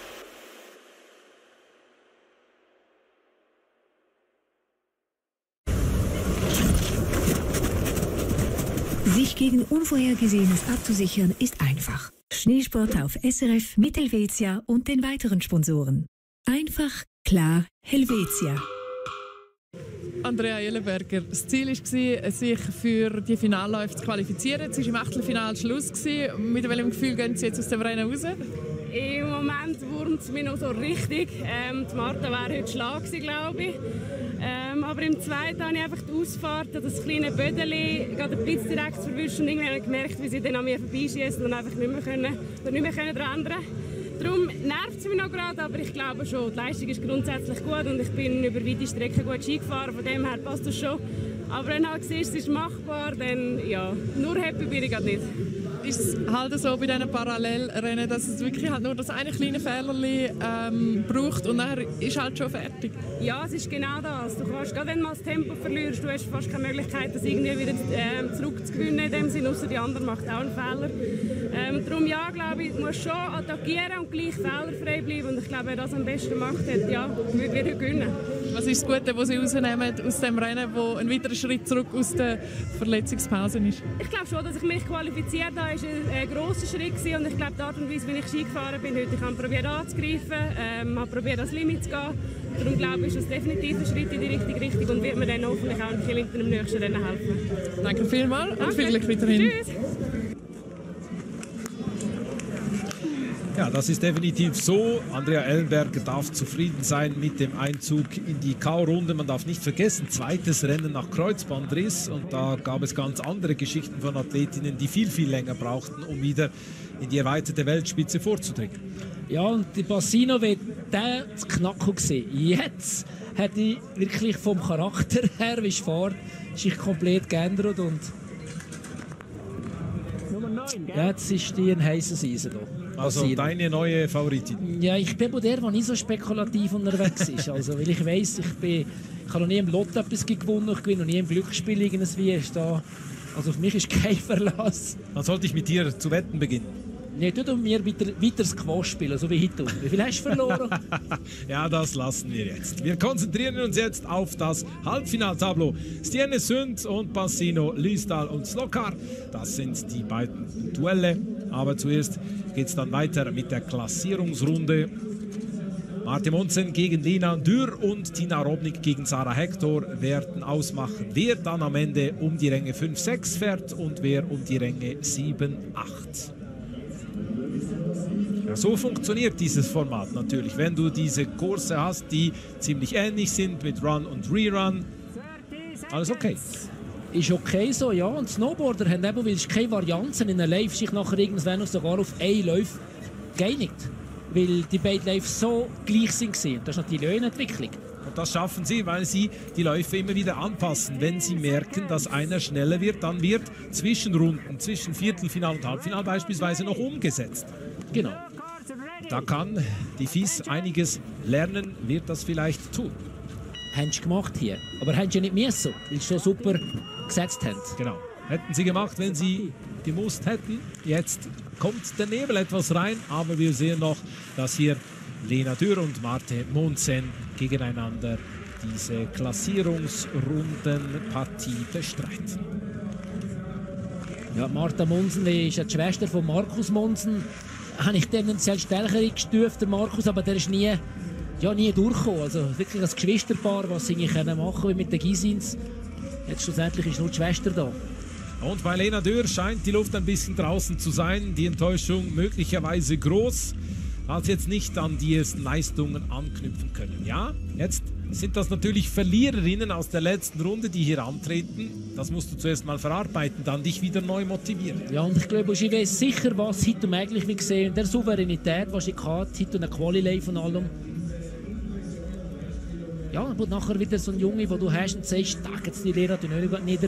Sich gegen Unvorhergesehenes abzusichern ist einfach. Schneesport auf SRF mit Helvetia und den weiteren Sponsoren. Einfach, klar, Helvetia. Andrea Jellenberger, das Ziel war, sich für die Finalläufe zu qualifizieren. Es war im Achtelfinale Schluss. Mit welchem Gefühl gehen Sie jetzt aus dem Rennen raus? Im Moment wurmt es mich noch so richtig. Die Marta wäre heute Schlag gewesen, glaube ich. Aber im zweiten habe ich einfach die Ausfahrt, das kleine Bödeli, gerade den Blitz direkt verwischt und irgendwie habe ich gemerkt, wie sie dann an mir vorbeischießen und einfach nicht mehr daran ändern. Darum nervt es mich noch gerade, aber ich glaube schon, die Leistung ist grundsätzlich gut und ich bin über weite Strecken gut Ski gefahren, von dem her passt das schon. Aber wenn du halt siehst, es ist machbar, dann ja, nur happy bin ich gerade nicht. ist es halt so bei diesen Parallelrennen, dass es wirklich halt nur das eine kleine Fehlerli braucht und dann ist halt schon fertig. Ja, es ist genau das. Du kannst, gerade wenn du mal das Tempo verlierst, du hast fast keine Möglichkeit, das irgendwie wieder zurückzugewinnen in dem Sinne, außer die andere macht auch einen Fehler. Darum ja, glaube ich, du musst schon attackieren und gleich fehlerfrei bleiben. Und ich glaube, wer das am besten macht, ja, wird wieder gewinnen. Was ist das Gute, was Sie rausnehmen aus dem Rennen, wo ein weiterer Schritt zurück aus der Verletzungspause ist? Ich glaube schon, dass ich mich qualifiziert habe, ist ein grosser Schritt gewesen. Und ich glaube, die Art und Weise, wie ich Ski gefahren bin heute, ich habe probiert anzugreifen, habe probiert, das Limit zu gehen. Darum glaube ich, ist das definitiv ein Schritt in die richtige Richtung und wird mir dann hoffentlich auch im nächsten Rennen helfen. Danke vielmals und viel Glück weiterhin. Tschüss. Ja, das ist definitiv so. Andrea Ellenberger darf zufrieden sein mit dem Einzug in die K.O.-Runde. Man darf nicht vergessen, zweites Rennen nach Kreuzbandriss. Und da gab es ganz andere Geschichten von Athletinnen, die viel, viel länger brauchten, um wieder in die erweiterte Weltspitze vorzudringen. Ja, und die Bassino wird der zu knacken gesehen. Jetzt hat die wirklich vom Charakter her, wie ich fahre, sich komplett geändert. Und jetzt ist die ein heißes Eisen. Also deine neue Favoritin? Ja, ich bin der nicht so spekulativ unterwegs ist. Also, weil ich weiss, ich habe noch nie im Lotto etwas gewonnen, ich gewinne noch nie im Glücksspiel irgendwie. Also für mich ist kein Verlass. Dann sollte ich mit dir zu wetten beginnen. Nee, du und mir weiter Squash spielen, so wie heute. Wie viel hast du verloren? Ja, das lassen wir jetzt. Wir konzentrieren uns jetzt auf das Halbfinaltableau. Stiene Sünd und Bassino, Lysdahl und Slokar. Das sind die beiden Duelle. Aber zuerst geht es dann weiter mit der Klassierungsrunde. Marta Monsen gegen Lena Dürr und Tina Robnik gegen Sarah Hector werden ausmachen, wer dann am Ende um die Ränge 5-6 fährt und wer um die Ränge 7-8. Ja, so funktioniert dieses Format natürlich. Wenn du diese Kurse hast, die ziemlich ähnlich sind mit Run und Rerun, alles okay. Ist okay so, ja. Und Snowboarder haben eben, weil es keine Varianzen in einem Live sich nachher irgendwann sogar auf einen Lauf geeinigt. Weil die beiden Läufe so gleich sind. Das ist natürlich eine Entwicklung. Und das schaffen sie, weil sie die Läufe immer wieder anpassen. Wenn sie merken, dass einer schneller wird, dann wird Zwischenrunden, zwischen Viertelfinal und Halbfinal beispielsweise noch umgesetzt. Genau. Da kann die FIS einiges lernen, wird das vielleicht tun. Haben sie gemacht hier. Aber haben sie ja nicht müssen, weil sie schon super gesetzt haben. Genau. Hätten sie gemacht, wenn sie gemusst hätten. Jetzt kommt der Nebel etwas rein, aber wir sehen noch, dass hier Lena Dürr und Marta Monsen gegeneinander diese Klassierungsrundenpartie bestreiten. Ja, Marta Monsen ist ja die Schwester von Markus Monsen. Habe ich tendenziell stärker gestuft, der Markus, aber der ist nie durchgekommen. Also wirklich das Geschwisterpaar, was sie machen können mit den Gisins. Jetzt schlussendlich ist nur die Schwester da. Und bei Lena Dürr scheint die Luft ein bisschen draußen zu sein. Die Enttäuschung möglicherweise groß, als jetzt nicht an die ersten Leistungen anknüpfen können. Ja, jetzt sind das natürlich Verliererinnen aus der letzten Runde, die hier antreten. Das musst du zuerst mal verarbeiten, dann dich wieder neu motivieren. Ja, und ich glaube, ich weiß sicher, was heute eigentlich wie gesehen, der Souveränität, was ich hatte, heute eine Quali-Live von allem. Ja, und nachher wieder so ein Junge, wo du hast und sagst, da jetzt die Lehrer, die nicht nieder.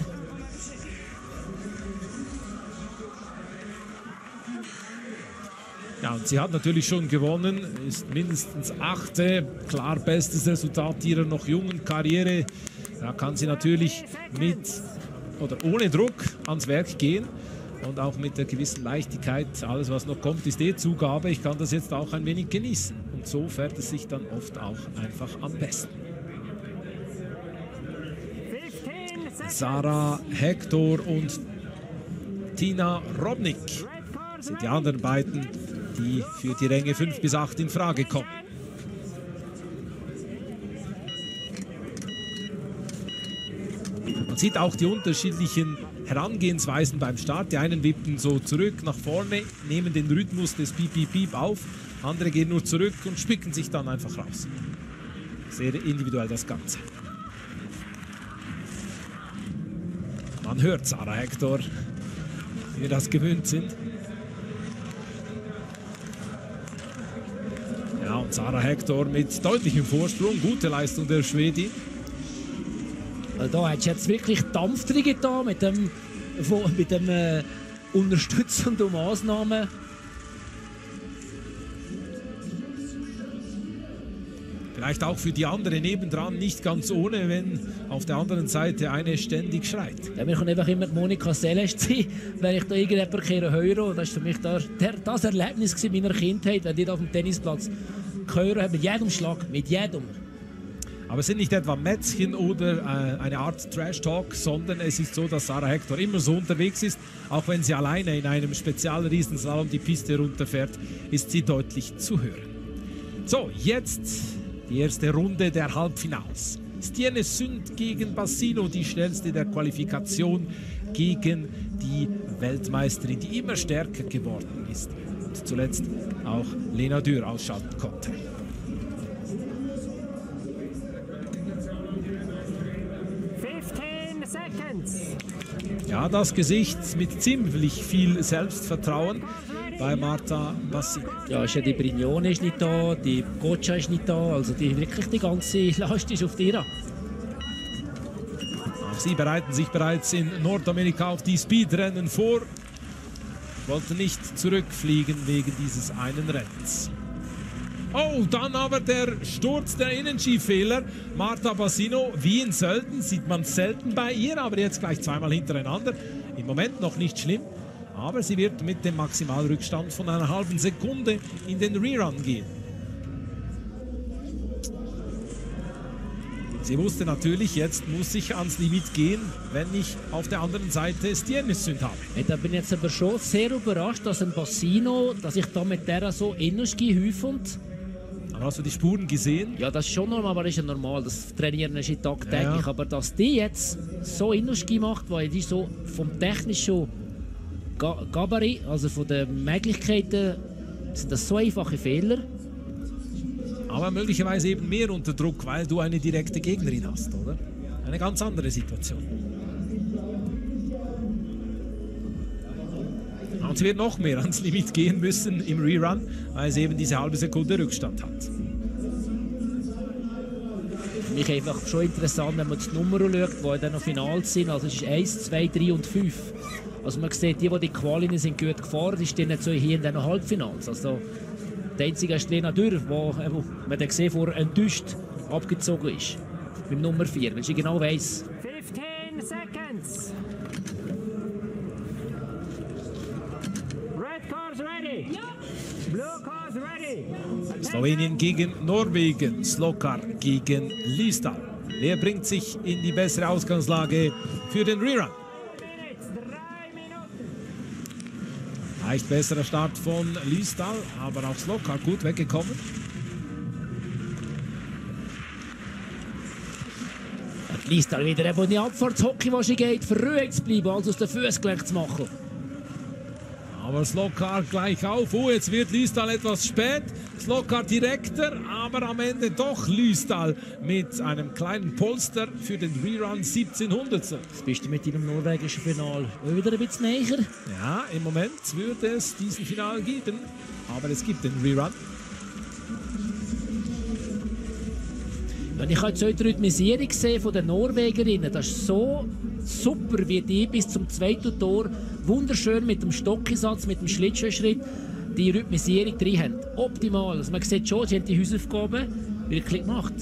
Ja, und sie hat natürlich schon gewonnen, ist mindestens 8. Klar, bestes Resultat ihrer noch jungen Karriere. Da kann sie natürlich mit oder ohne Druck ans Werk gehen und auch mit einer gewissen Leichtigkeit. Alles, was noch kommt, ist Zugabe. Ich kann das jetzt auch ein wenig genießen. Und so fährt es sich dann oft auch einfach am besten. Sarah Hector und Tina Robnik sind die anderen beiden, die für die Ränge 5 bis 8 in Frage kommen. Man sieht auch die unterschiedlichen Herangehensweisen beim Start. Die einen wippen so zurück nach vorne, nehmen den Rhythmus des Piep, Piep, Piep auf. Andere gehen nur zurück und spicken sich dann einfach raus. Sehr individuell das Ganze. Man hört Sarah Hector, wie wir das gewöhnt sind. Ja, und Sarah Hector mit deutlichem Vorsprung. Gute Leistung der Schwedin. Da hat sie jetzt wirklich Dampf drin getan mit dem unterstützende Maßnahmen. Vielleicht auch für die andere nebendran nicht ganz ohne, wenn auf der anderen Seite eine ständig schreit. Ja, wir können einfach immer die Monika Seles sein, wenn ich da irgendjemanden höre. Und das war für mich das Erlebnis meiner Kindheit, wenn die da auf dem Tennisplatz hören, mit jedem Schlag, mit jedem. Aber es sind nicht etwa Mätzchen oder eine Art Trash-Talk, sondern es ist so, dass Sarah Hector immer so unterwegs ist. Auch wenn sie alleine in einem Spezialriesenslalom die Piste runterfährt, ist sie deutlich zu hören. So, jetzt die erste Runde der Halbfinals. Stjerne-Sund gegen Bassino, die schnellste der Qualifikation, gegen die Weltmeisterin, die immer stärker geworden ist und zuletzt auch Lena Dürr ausschalten konnte. Ja, das Gesicht mit ziemlich viel Selbstvertrauen bei Marta Bassino. Ja, die Brignone ist nicht da, die Goccia ist nicht da, also wirklich die ganze Last ist auf dir. Auch sie bereiten sich bereits in Nordamerika auf die Speedrennen vor. Wollten nicht zurückfliegen wegen dieses einen Rennens. Oh, dann aber der Sturz, der Innenskifehler. Marta Bassino, wie in Sölden, sieht man selten bei ihr, aber jetzt gleich zweimal hintereinander. Im Moment noch nicht schlimm, aber sie wird mit dem Maximalrückstand von einer halben Sekunde in den Rerun gehen. Sie wusste natürlich, jetzt muss ich ans Limit gehen, wenn ich auf der anderen Seite Stjerne-Sund habe. Da bin ich jetzt aber schon sehr überrascht, dass ein Bassino, dass ich da mit der so Innerski häufend. Aber hast du die Spuren gesehen? Ja, das ist schon normal, aber das ist ja normal. Das trainieren ist tagtäglich. Ja. Aber dass die jetzt so Innerski macht, weil die so vom technischen Gabarit, also von den Möglichkeiten, sind das so einfache Fehler. Aber möglicherweise eben mehr unter Druck, weil du eine direkte Gegnerin hast, oder? Eine ganz andere Situation. Und sie wird noch mehr ans Limit gehen müssen im Rerun, weil sie eben diese halbe Sekunde Rückstand hat. Für mich einfach schon interessant, wenn man die Nummern schaut, die dann noch Finals sind. Also es ist 1, 2, 3 und 5. Also man sieht, die Qualien sind gut gefahren, die stehen jetzt so hier in den Halbfinals. Also der einzige ist Lena Dürr, wo man dann gesehen vor enttäuscht abgezogen ist. Mit Nummer 4, weil sie genau weiss. 15 seconds. Red car's ready. Blue car's ready. Slowenien gegen Norwegen, Slokar gegen Lysdal. Wer bringt sich in die bessere Ausgangslage für den Rerun? Leicht besserer Start von Lysdal, aber auch Slokar gut weggekommen. Lysdal wieder eben in die Abfahrtshockey, wo sie geht, verruhigt zu bleiben, als aus den Füßen gleich zu machen. Aber Slokar gleich auf. Oh, jetzt wird Lysdal etwas spät. Slokar direkter, aber am Ende doch Lysdal mit einem kleinen Polster für den Rerun 1700. Jetzt bist du mit deinem norwegischen Finale wieder ein bisschen näher. Ja, im Moment würde es diesen Final geben, aber es gibt den Rerun. Und ich habe jetzt heute die Rhythmisierung gesehen von den Norwegerinnen. Das ist so super, wie die bis zum zweiten Tor wunderschön mit dem Stockensatz, mit dem Schlittschuhschritt die Rhythmisierung drin haben. Optimal. Also man sieht schon, sie haben die Hausaufgaben wirklich gemacht.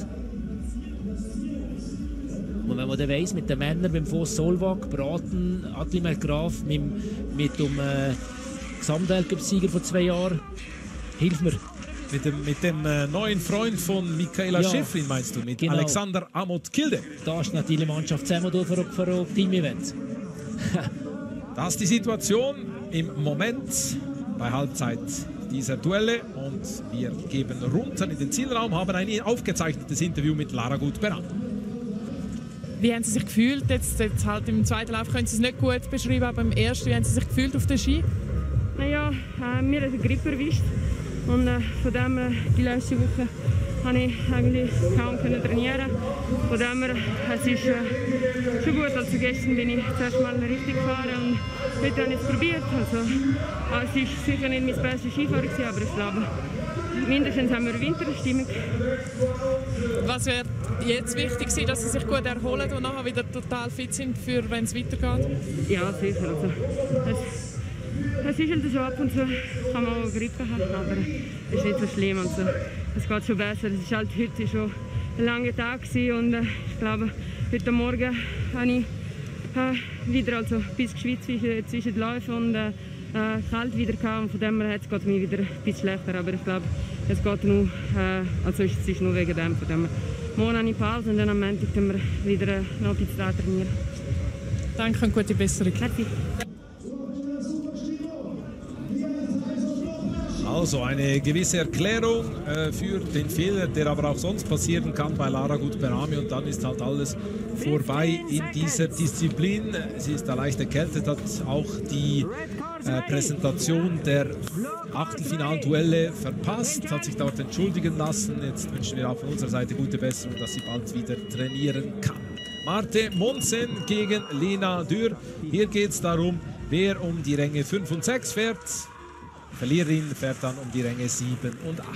Und wenn man dann weiss, mit den Männern, beim Voss Solvang, Braten, Adlimer Graf, mit dem Gesamtweltcup-Sieger von 2 Jahren, hilft mir. Mit dem neuen Freund von Michaela Schifrin, meinst du? Mit genau. Alexander Amott-Kilde. Da ist natürlich die Mannschaft zusammen für ein Team-Event. Das ist die Situation im Moment bei Halbzeit dieser Duelle. Und wir geben runter in den Zielraum, haben ein aufgezeichnetes Interview mit Lara Gut-Beran. Wie haben Sie sich gefühlt? Jetzt halt im zweiten Lauf können Sie es nicht gut beschreiben, aber im ersten, wie haben Sie sich gefühlt auf der Ski? Naja, mir hat eine Grippe erwischt. Und von dem die letzte Woche konnte ich eigentlich kaum trainieren. Von dem es ist schon gut. Also gestern bin ich zuerst mal richtig gefahren und heute habe ich es probiert. Also, es ist sicher nicht mein bestes Skifahren, aber ich glaube, mindestens haben wir eine Winterstimmung. Was wird jetzt wichtig sein, dass Sie sich gut erholen und nachher wieder total fit sind, für wenn es weitergeht? Ja, sicher. Also, ist halt so, ab und zu kann man auch Grippe haben, aber es ist nicht so schlimm. Also, es geht schon besser. Es ist halt heute schon ein langer Tag und ich glaube, heute Morgen habe ich wieder also ein bisschen geschwitzt zwischen den Läufen und kalt wieder gehabt. Und von dem her geht es mir wieder ein bisschen schlechter. Aber ich glaube, es geht nur, also es ist nur wegen dem. Von dem morgen habe ich Pause und dann am Montag können wir wieder noch ein bisschen trainieren. Danke und gute Besserung. Merci. Also eine gewisse Erklärung für den Fehler, der aber auch sonst passieren kann bei Lara Gut-Behrami, und dann ist halt alles vorbei in dieser Disziplin. Sie ist da leicht erkältet, hat auch die Präsentation der Achtelfinalduelle verpasst, hat sich dort entschuldigen lassen. Jetzt wünschen wir auch von unserer Seite gute Besserung, dass sie bald wieder trainieren kann. Marte Monsen gegen Lena Dürr. Hier geht es darum, wer um die Ränge 5 und 6 fährt. Verliererin fährt dann um die Ränge 7 und 8.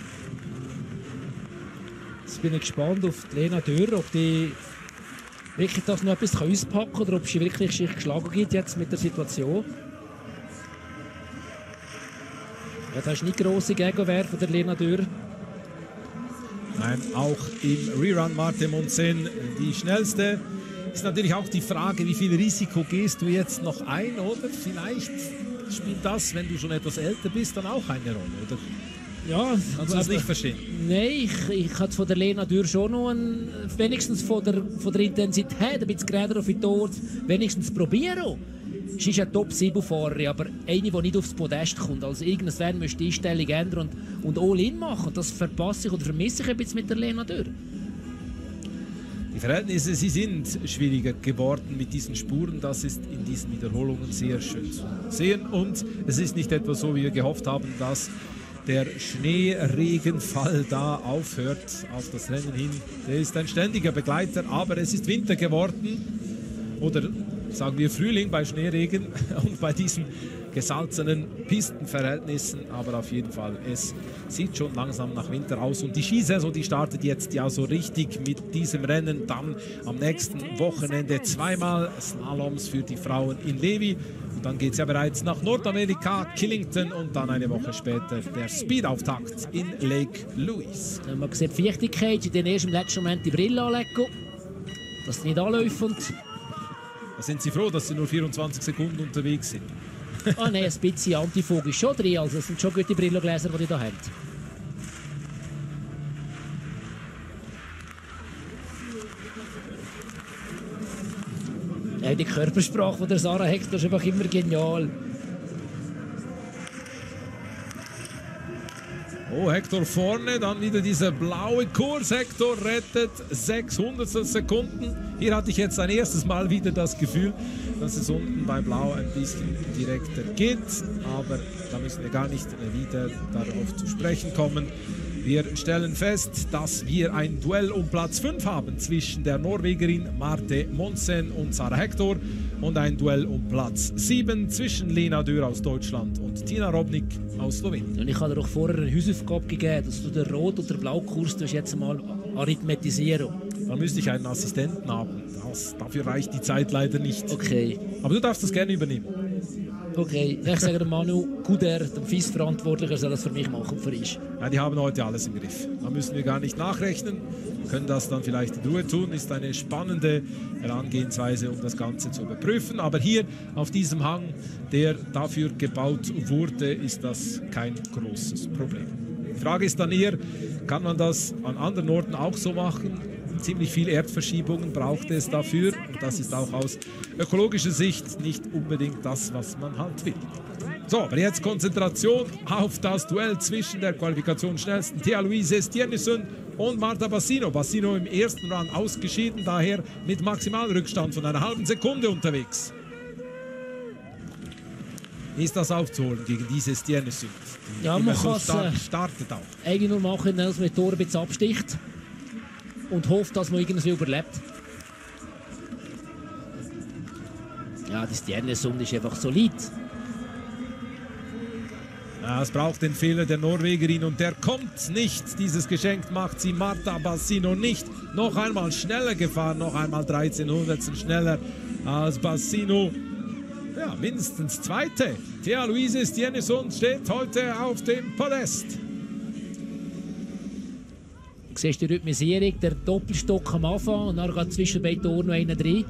Jetzt bin ich gespannt auf die Lena Dürr, ob die wirklich das noch etwas auspacken kann oder ob sie wirklich sich geschlagen gibt jetzt mit der Situation. Ja, das ist nicht grosse Gegenwehr von der Lena Dürr. Nein, auch im Rerun Marte Monsen die schnellste. Ist natürlich auch die Frage, wie viel Risiko gehst du jetzt noch ein, oder? Vielleicht spielt das, wenn du schon etwas älter bist, dann auch eine Rolle, oder? Ja, kannst du das nicht verstehen? Nein, ich hatte von der Lena Dürr schon noch wenigstens von der Intensität ein bisschen geräder auf die Tod, wenigstens probieren. Sie ist eine Top-7-Fahrerin, aber eine, die nicht aufs Podest kommt. Also irgendwann müsste die Einstellung ändern und All-In machen. Das verpasse ich oder vermisse ich ein bisschen mit der Lena Dürr. Die Verhältnisse, sie sind schwieriger geworden mit diesen Spuren. Das ist in diesen Wiederholungen sehr schön zu sehen. Und es ist nicht etwa so, wie wir gehofft haben, dass der Schneeregenfall da aufhört auf das Rennen hin. Der ist ein ständiger Begleiter, aber es ist Winter geworden. Oder sagen wir Frühling bei Schneeregen und bei diesen gesalzenen Pistenverhältnissen, aber auf jeden Fall, es sieht schon langsam nach Winter aus und die Skisaison, die startet jetzt ja so richtig mit diesem Rennen, dann am nächsten Wochenende zweimal Slaloms für die Frauen in Levi und dann geht es ja bereits nach Nordamerika, Killington und dann eine Woche später der Speedauftakt in Lake Louise. Man sieht die Wichtigkeit, in den ersten im letzten Moment die Brille anlegen, dass sie nicht anläuft. Da sind Sie froh, dass Sie nur 24 Sekunden unterwegs sind? Ah nein, ein bisschen Antifog ist schon drin, also es sind schon gute Brillengläser, die die da haben. Ja, die Körpersprache von der Sarah Hector ist einfach immer genial. Oh, Hector vorne, dann wieder dieser blaue Kurs. Hector rettet 600 Sekunden. Hier hatte ich jetzt ein erstes Mal wieder das Gefühl, dass es unten bei Blau ein bisschen direkter geht. Aber da müssen wir gar nicht wieder darauf zu sprechen kommen. Wir stellen fest, dass wir ein Duell um Platz 5 haben zwischen der Norwegerin Marte Monsen und Sarah Hector und ein Duell um Platz 7 zwischen Lena Dürr aus Deutschland und Tina Robnik aus Slowenien. Und ich habe dir auch vorher eine Hausaufgabe gegeben, dass du den Rot- und den Blaukurs jetzt mal arithmetisieren. Da müsste ich einen Assistenten haben. Dafür reicht die Zeit leider nicht. Okay. Aber du darfst das gerne übernehmen. Okay, ich sage Manu Guder, dem FIS-Verantwortlichen, soll das für mich machen für dich. Ja, die haben heute alles im Griff. Da müssen wir gar nicht nachrechnen, können das dann vielleicht in Ruhe tun. Ist eine spannende Herangehensweise, um das Ganze zu überprüfen. Aber hier auf diesem Hang, der dafür gebaut wurde, ist das kein großes Problem. Die Frage ist dann eher, kann man das an anderen Orten auch so machen? Ziemlich viel Erdverschiebungen braucht es dafür. Und das ist auch aus ökologischer Sicht nicht unbedingt das, was man halt will. So, aber jetzt Konzentration auf das Duell zwischen der Qualifikationsschnellsten Thea Louise Stiernesund und Marta Bassino. Bassino im ersten Run ausgeschieden, daher mit Maximalrückstand von einer halben Sekunde unterwegs. Ist das aufzuholen gegen diese Stiernesund? Ja, man kann es startet auch. Eigentlich nur machen, dass man die Tore ein bisschen absticht und hofft, dass man irgendwie überlebt. Ja, die Stiernesund ist einfach solid. Ja, es braucht den Fehler der Norwegerin und der kommt nicht. Dieses Geschenk macht sie Marta Bassino nicht. Noch einmal schneller gefahren, noch einmal 13 Hundertstel schneller als Bassino. Ja, mindestens zweite. Thea Louise Stiernesund steht heute auf dem Podest. Du siehst die Rhythmisierung, der Doppelstock am Anfang und dann geht zwischen beiden Toren noch einer rein.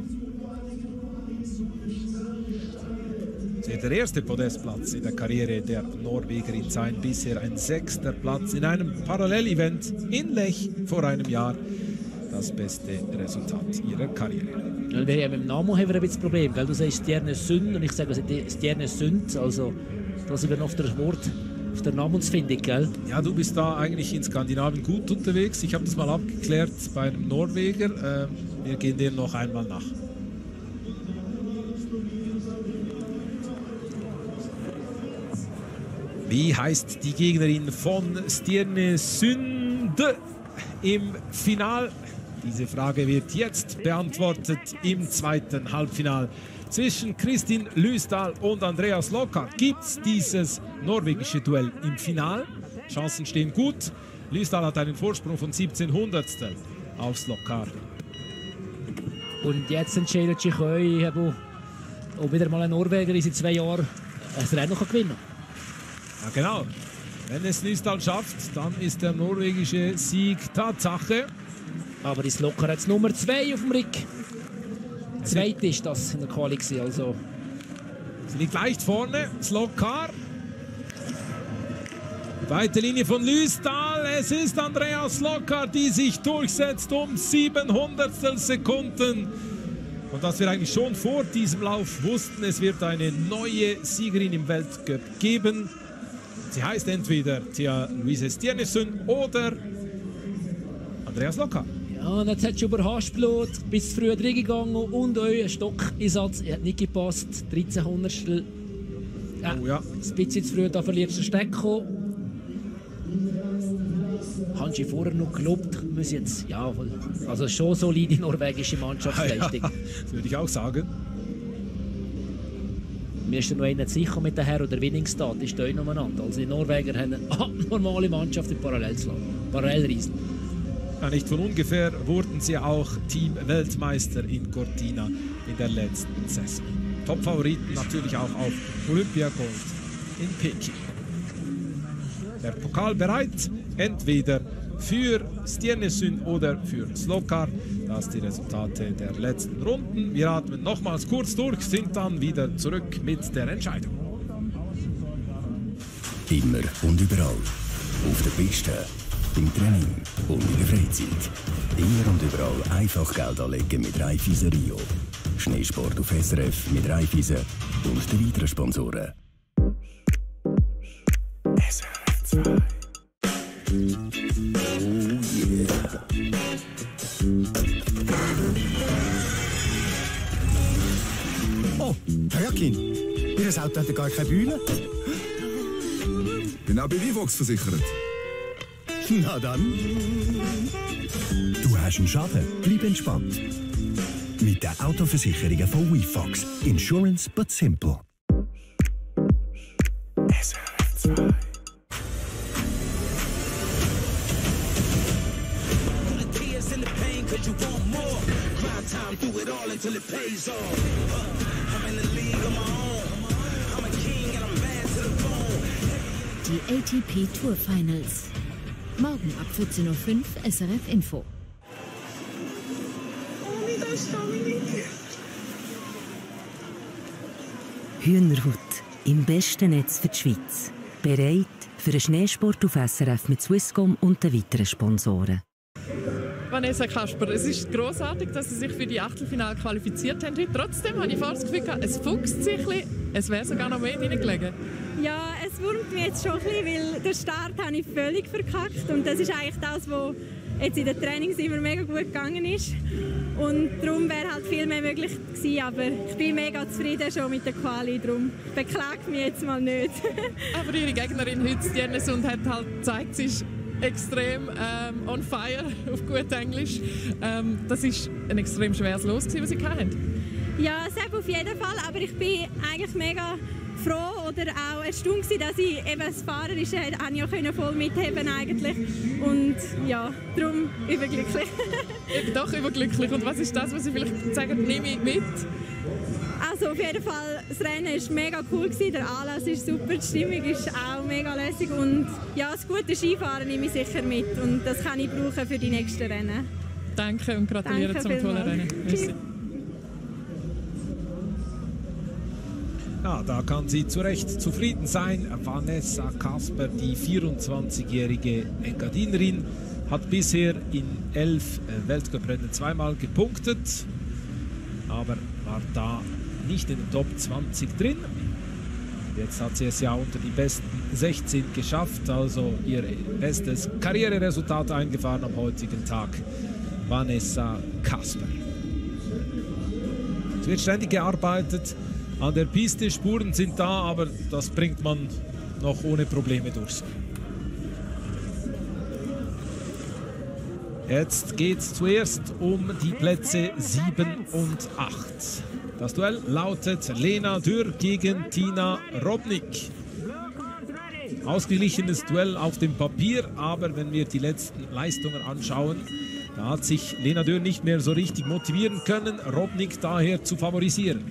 Das wird der erste Podestplatz in der Karriere der Norwegerin sein. Bisher ein 6. Platz in einem Parallelevent in Lech vor einem Jahr. Das beste Resultat ihrer Karriere. Ja, mit dem Namen haben wir ein bisschen Problem. Gell? Du sagst Stjernesund und ich sage Stjernesund. Also da sind wir noch auf der Namensfindung. Gell? Ja, du bist da eigentlich in Skandinavien gut unterwegs. Ich habe das mal abgeklärt bei einem Norweger. Wir gehen dem noch einmal nach. Wie heißt die Gegnerin von Stjernesund im Final? Diese Frage wird jetzt beantwortet im zweiten Halbfinal. Zwischen Kristin Lysdahl und Andreas Lockhart gibt es dieses norwegische Duell im Final. Chancen stehen gut. Lysdahl hat einen Vorsprung von 17 Hundertstel aufs Lockhart. Und jetzt entscheidet sich euch, ob wieder mal ein Norweger in 2 Jahren ein Rennen gewinnen kann. Ja, genau. Wenn es Lysdahl schafft, dann ist der norwegische Sieg Tatsache. Aber ist Lockhart jetzt Nummer 2 auf dem Rick. Zweite ist das in der Quali. Also. Sie liegt leicht vorne, Lockhart. Weite Linie von Lysdahl. Es ist Andreas Lockhart, die sich durchsetzt um 700 Sekunden. Und dass wir eigentlich schon vor diesem Lauf wussten, es wird eine neue Siegerin im Weltcup geben. Sie heißt entweder Thea Louise Stjernesund oder Andreas Lockhart. Ja, und jetzt hat schon überhastet, bis früh reingegangen und euer Stockeinsatz hat nicht gepasst. 13 Hundertstel. Ja. Ein bisschen zu früh, da verlierst du den Stecko. Hast du vorher noch gelobt, muss jetzt, ja, also schon solide norwegische Mannschaftsleistung. Ja, das würde ich auch sagen. Mir ist noch einer sicher mit der Herr- oder Winningstat, ist da umeinander. Also die Norweger haben eine abnormale Mannschaft im Parallelreisen. Ja, nicht von ungefähr wurden sie auch Team-Weltmeister in Cortina in der letzten Saison. Top-Favoriten natürlich auch auf Olympiagold in Peking. Der Pokal bereit, entweder für Stjernesund oder für Lockhart. Das sind die Resultate der letzten Runden. Wir atmen nochmals kurz durch, sind dann wieder zurück mit der Entscheidung. Immer und überall. Auf der Piste, im Training und in der Freizeit. Immer und überall einfach Geld anlegen mit Raiffeisen Rio. Schneesport auf SRF mit Raiffeisen und den weiteren Sponsoren. SRF 2. Oh, Hörkin, Ihr Auto hat gar keine Bühne. Bin auch bei Vivox versichert. Na dann. Du hast einen Schaden, bleib entspannt. Mit den Autoversicherungen von WeFox. Insurance but simple. SRF 2. Die ATP Tour Finals. Morgen ab 14:05 Uhr SRF Info. Hühnerhaut im besten Netz für die Schweiz. Bereit für den Schneesport auf SRF mit Swisscom und den weiteren Sponsoren. Vanessa Kasper, es ist grossartig, dass Sie sich für die Achtelfinale qualifiziert haben. Trotzdem habe ich vorher das Gefühl, es fuchst sich ein bisschen. Es wäre sogar noch mehr drin gelegen. Ja, es wurmt mich jetzt schon ein bisschen, weil den Start habe ich völlig verkackt. Und das ist eigentlich das, was jetzt in den Trainings immer mega gut gegangen ist. Und darum wäre halt viel mehr möglich gewesen. Aber ich bin mega zufrieden schon mit der Quali. Darum beklage mich jetzt mal nicht. Aber Ihre Gegnerin heute, Stjernesund, hat halt gezeigt, sie ist extrem on fire, auf gut Englisch. Das war ein extrem schweres Los, was Sie hatten. Ja, selbst auf jeden Fall. Aber ich bin eigentlich mega froh oder auch erstaunt, dass ich eben das Fahrerische auch voll mitheben eigentlich. Und ja, darum überglücklich. Doch überglücklich. Und was ist das, was Sie vielleicht sagen, nehme ich mit? Also auf jeden Fall, das Rennen war mega cool, der Anlass ist super, die Stimmung ist auch mega lässig und ja, das gute Skifahren nehme ich sicher mit und das kann ich brauchen für die nächsten Rennen. Danke und gratuliere zum tollen Rennen. Tschüss. Ja, da kann sie zu Recht zufrieden sein. Vanessa Kasper, die 24-jährige Engadinerin, hat bisher in 11 Weltcuprennen zweimal gepunktet, aber war da nicht in den Top 20 drin. Jetzt hat sie es ja unter die besten 16 geschafft, also ihr bestes Karriereresultat eingefahren am heutigen Tag. Vanessa Kasper. Es wird ständig gearbeitet an der Piste, Spuren sind da, aber das bringt man noch ohne Probleme durch. Jetzt geht es zuerst um die Plätze 7 und 8. Das Duell lautet Lena Dürr gegen Tina Robnik. Ausgeglichenes Duell auf dem Papier, aber wenn wir die letzten Leistungen anschauen, da hat sich Lena Dürr nicht mehr so richtig motivieren können, Robnik daher zu favorisieren.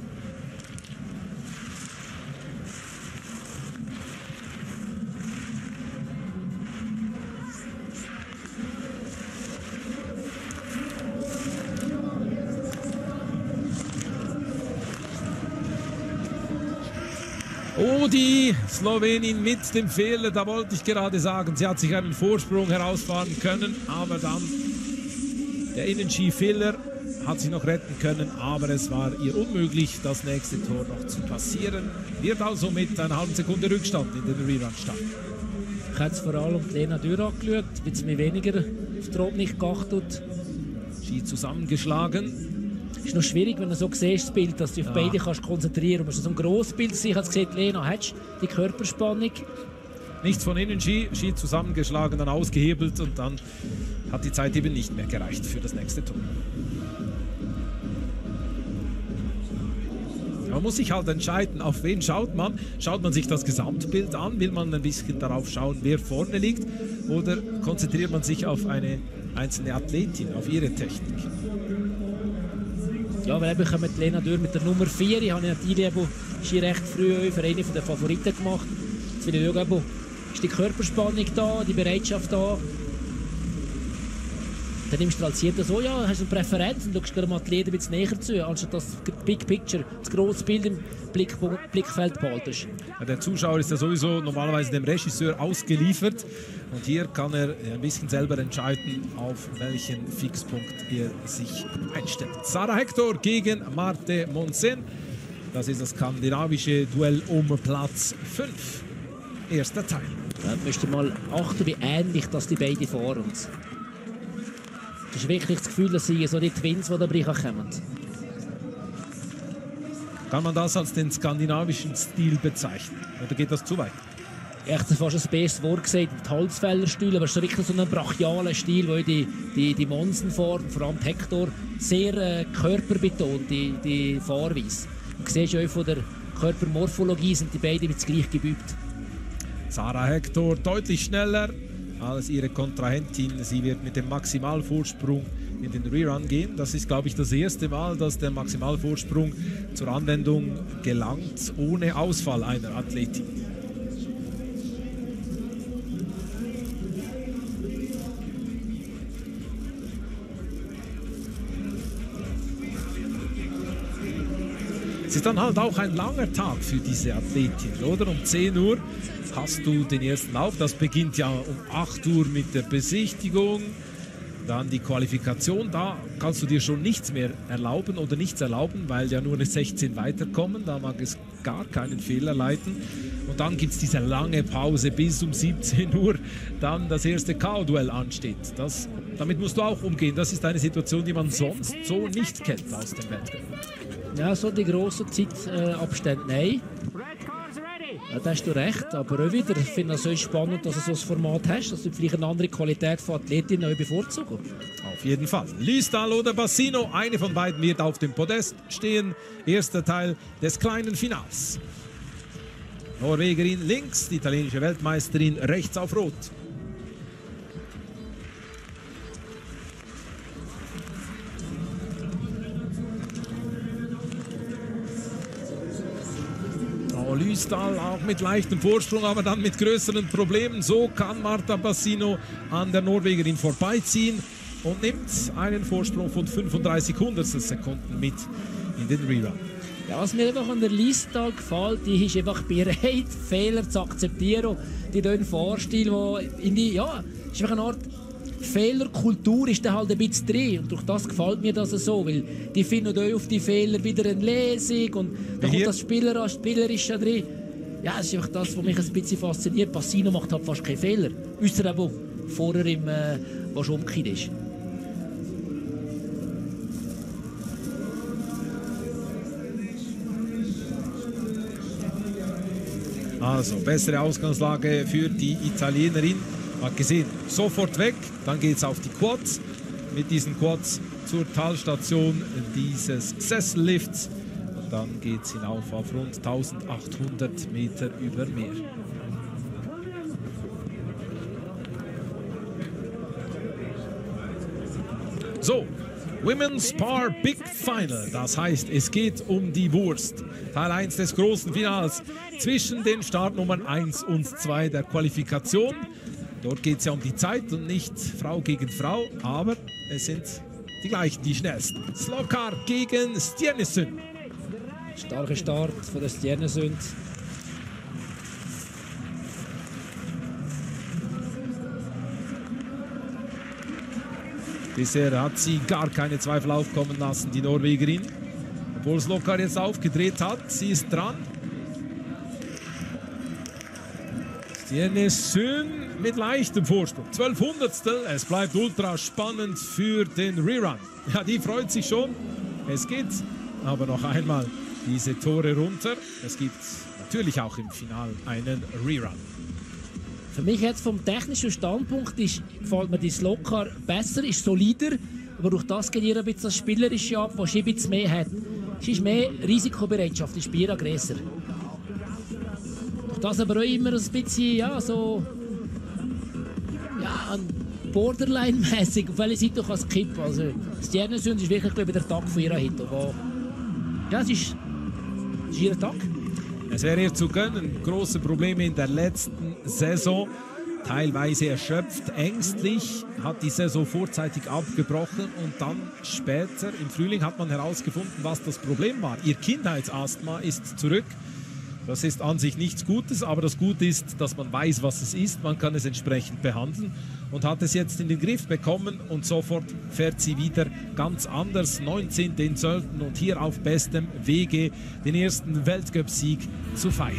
Oh, die Slowenin mit dem Fehler, da wollte ich gerade sagen, sie hat sich einen Vorsprung herausfahren können, aber dann der Innenski-Fehler hat sie noch retten können, aber es war ihr unmöglich, das nächste Tor noch zu passieren. Wird also mit einer halben Sekunde Rückstand in den Rerun starten. Ich habe jetzt vor allem Lena Dürr angeschaut, weil sie mir weniger auf die Robnik geachtet. Ski zusammengeschlagen. Es ist noch schwierig, wenn du so siehst, das Bild, dass du dich auf beide kannst konzentrieren kannst. Wenn du so ein grosses Bild siehst, hast du gesehen, Lena, hast du die Körperspannung? Nichts von innen, Ski zusammengeschlagen, dann ausgehebelt und dann hat die Zeit eben nicht mehr gereicht für das nächste Tor. Man muss sich halt entscheiden, auf wen schaut man. Schaut man sich das Gesamtbild an, will man ein bisschen darauf schauen, wer vorne liegt, oder konzentriert man sich auf eine einzelne Athletin, auf ihre Technik? Ja, weil eben kommt Lena Dürr mit der Nummer 4. Ich habe die Liebe recht früh für eine der Favoriten gemacht. Jetzt will ich schauen, ist die Körperspannung da, die Bereitschaft da. Dann nimmst du als jeder so, ja, hast du eine Präferenz und schaust dir mal die Athleten ein bisschen näher zu, anstatt das Big Picture, das grosse Bild im Blickfeld behaltest. Ja, der Zuschauer ist ja sowieso normalerweise dem Regisseur ausgeliefert und hier kann er ein bisschen selber entscheiden, auf welchen Fixpunkt er sich einstellt. Sarah Hector gegen Marte Monsen. Das ist das skandinavische Duell um Platz 5. Erster Teil. Ja, ich möchte mal achten, wie ähnlich das die beiden fahren. Das ist wirklich das Gefühl, dass sie so die Twins, die da kommen. Kann man das als den skandinavischen Stil bezeichnen? Oder geht das zu weit? Ich hätte fast ein bestes Wort gesagt, die Holzfällerstühle, aber es ist wirklich so ein brachialer Stil, wo die Monsen fahren, vor allem Hector, sehr körperbetont, die Fahrweise. Du siehst ja von der Körpermorphologie sind die beiden jetzt gleich gebeugt. Sarah Hector deutlich schneller als ihre Kontrahentin. Sie wird mit dem Maximalvorsprung in den Rerun gehen. Das ist, glaube ich, das erste Mal, dass der Maximalvorsprung zur Anwendung gelangt, ohne Ausfall einer Athletin. Es ist dann halt auch ein langer Tag für diese Athletin, oder? Um 10 Uhr hast du den ersten Lauf. Das beginnt ja um 8 Uhr mit der Besichtigung. Dann die Qualifikation. Da kannst du dir schon nichts mehr erlauben oder nichts erlauben, weil ja nur eine 16 weiterkommen. Da mag es gar keinen Fehler leiten. Und dann gibt es diese lange Pause bis um 17 Uhr. Dann das erste K.O.-Duell ansteht. Damit musst du auch umgehen. Das ist eine Situation, die man sonst so nicht kennt aus dem Wettkampf. Ja, so die grossen Zeitabstände, nein. Ja, da hast du recht, aber auch wieder, ich finde es so spannend, dass du so ein Format hast, dass du vielleicht eine andere Qualität von Athletinnen bevorzugen. Auf jeden Fall. Lysdahl oder Bassino, eine von beiden wird auf dem Podest stehen. Erster Teil des kleinen Finals. Norwegerin links, die italienische Weltmeisterin rechts auf Rot. Lysdal auch mit leichtem Vorsprung, aber dann mit größeren Problemen. So kann Marta Bassino an der Norwegerin vorbeiziehen und nimmt einen Vorsprung von 35 Hundertstel Sekunden mit in den Rerun. Ja, was mir einfach an der Lysdal gefällt, die ist einfach bereit, Fehler zu akzeptieren. Die tun Fahrstil, wo in die, ja, ist einfach eine Art Fehlerkultur ist da halt ein bisschen drin. Und durch das gefällt mir das so, weil die finden auch auf die Fehler wieder eine Lesung und da kommt das Spielerische drin. Ja, das ist einfach das, was mich ein bisschen fasziniert. Bassino macht halt fast keine Fehler, ausser eben vorher im was umgekehrt ist. Also, bessere Ausgangslage für die Italienerin. Hat gesehen, sofort weg. Dann geht es auf die Quads. Mit diesen Quads zur Talstation dieses Sessellifts. Und dann geht es hinauf auf rund 1800 Meter über Meer. So, Women's Par Big Final. Das heißt, es geht um die Wurst. Teil 1 des großen Finals zwischen den Startnummern 1 und 2 der Qualifikation. Dort geht es ja um die Zeit und nicht Frau gegen Frau, aber es sind die gleichen, die schnellsten. Slokar gegen Stjernesund. Starker Start von der Stjernesund. Bisher hat sie gar keine Zweifel aufkommen lassen, die Norwegerin. Obwohl Slokar jetzt aufgedreht hat, sie ist dran. Stjernesund mit leichtem Vorsprung. 12 Hundertstel. Es bleibt ultra spannend für den Rerun. Ja, die freut sich schon. Es geht aber noch einmal diese Tore runter. Es gibt natürlich auch im Finale einen Rerun. Für mich jetzt vom technischen Standpunkt gefällt mir die Slokar besser, ist solider, aber durch das geht ihr ein bisschen das Spielerische ab, was sie ein bisschen mehr hat. Sie ist mehr Risikobereitschaft, ist Bier grösser. Durch das aber auch immer ein bisschen, ja, so, ja, Borderline-mäßig, auf welche Seite kann es kippen. Also, Stjernesund ist wirklich, glaube ich, der Tag von ihrer Hit. Ja, es ist ihr Tag. Es wäre ihr zu gönnen. Große Probleme in der letzten Saison. Teilweise erschöpft, ängstlich, hat die Saison vorzeitig abgebrochen und dann später im Frühling hat man herausgefunden, was das Problem war. Ihr Kindheitsasthma ist zurück. Das ist an sich nichts Gutes, aber das Gute ist, dass man weiß, was es ist. Man kann es entsprechend behandeln und hat es jetzt in den Griff bekommen und sofort fährt sie wieder ganz anders. 19. in Sölden und hier auf bestem Wege den ersten Weltcup-Sieg zu feiern.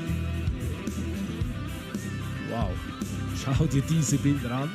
Wow, schau dir diese Bilder an.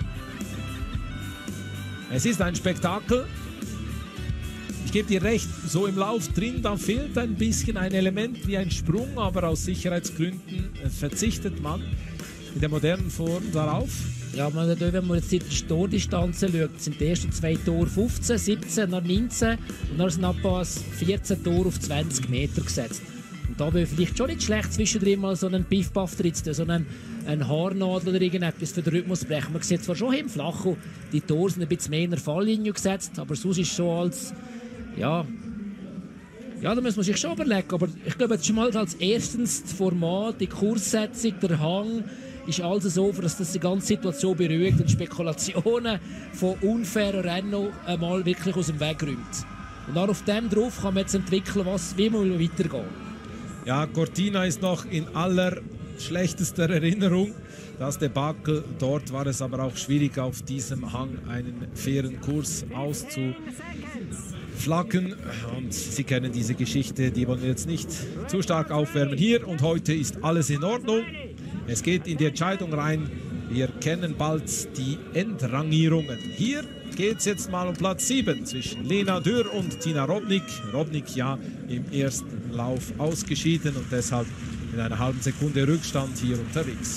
Es ist ein Spektakel. Ich gebe dir recht, so im Lauf drin, da fehlt ein bisschen ein Element wie ein Sprung, aber aus Sicherheitsgründen verzichtet man in der modernen Form darauf. Ja, wenn man jetzt die Tordistanzen schaut, sind die ersten 2 Tore 15, 17, dann 19 und dann sind etwa 14 Tore auf 20 Meter gesetzt. Und da wäre vielleicht schon nicht schlecht, zwischendrin mal so einen Piff-Paff drin zu tun, so einen Haarnadel oder irgendetwas für den Rhythmus brechen. Man sieht zwar schon hier im Flachen, die Tore sind ein bisschen mehr in der Falllinie gesetzt, aber sonst ist es so als... Ja, da muss man sich schon überlegen, aber ich glaube, jetzt schon mal als erstens das Format, die Kurssetzung, der Hang, ist alles so, dass das die ganze Situation beruhigt und Spekulationen von unfairen Rennen einmal wirklich aus dem Weg räumt. Und dann auf dem drauf kann man jetzt entwickeln, wie man weitergehen. Ja, Cortina ist noch in aller schlechtester Erinnerung. Das Debakel, dort war es aber auch schwierig, auf diesem Hang einen fairen Kurs auszuflaggen. Und Sie kennen diese Geschichte, die wollen wir jetzt nicht zu stark aufwärmen. Hier und heute ist alles in Ordnung. Es geht in die Entscheidung rein. Wir kennen bald die Endrangierungen. Hier geht es jetzt mal um Platz 7 zwischen Lena Dürr und Tina Robnik. Robnik ja im ersten Lauf ausgeschieden und deshalb in einer halben Sekunde Rückstand hier unterwegs.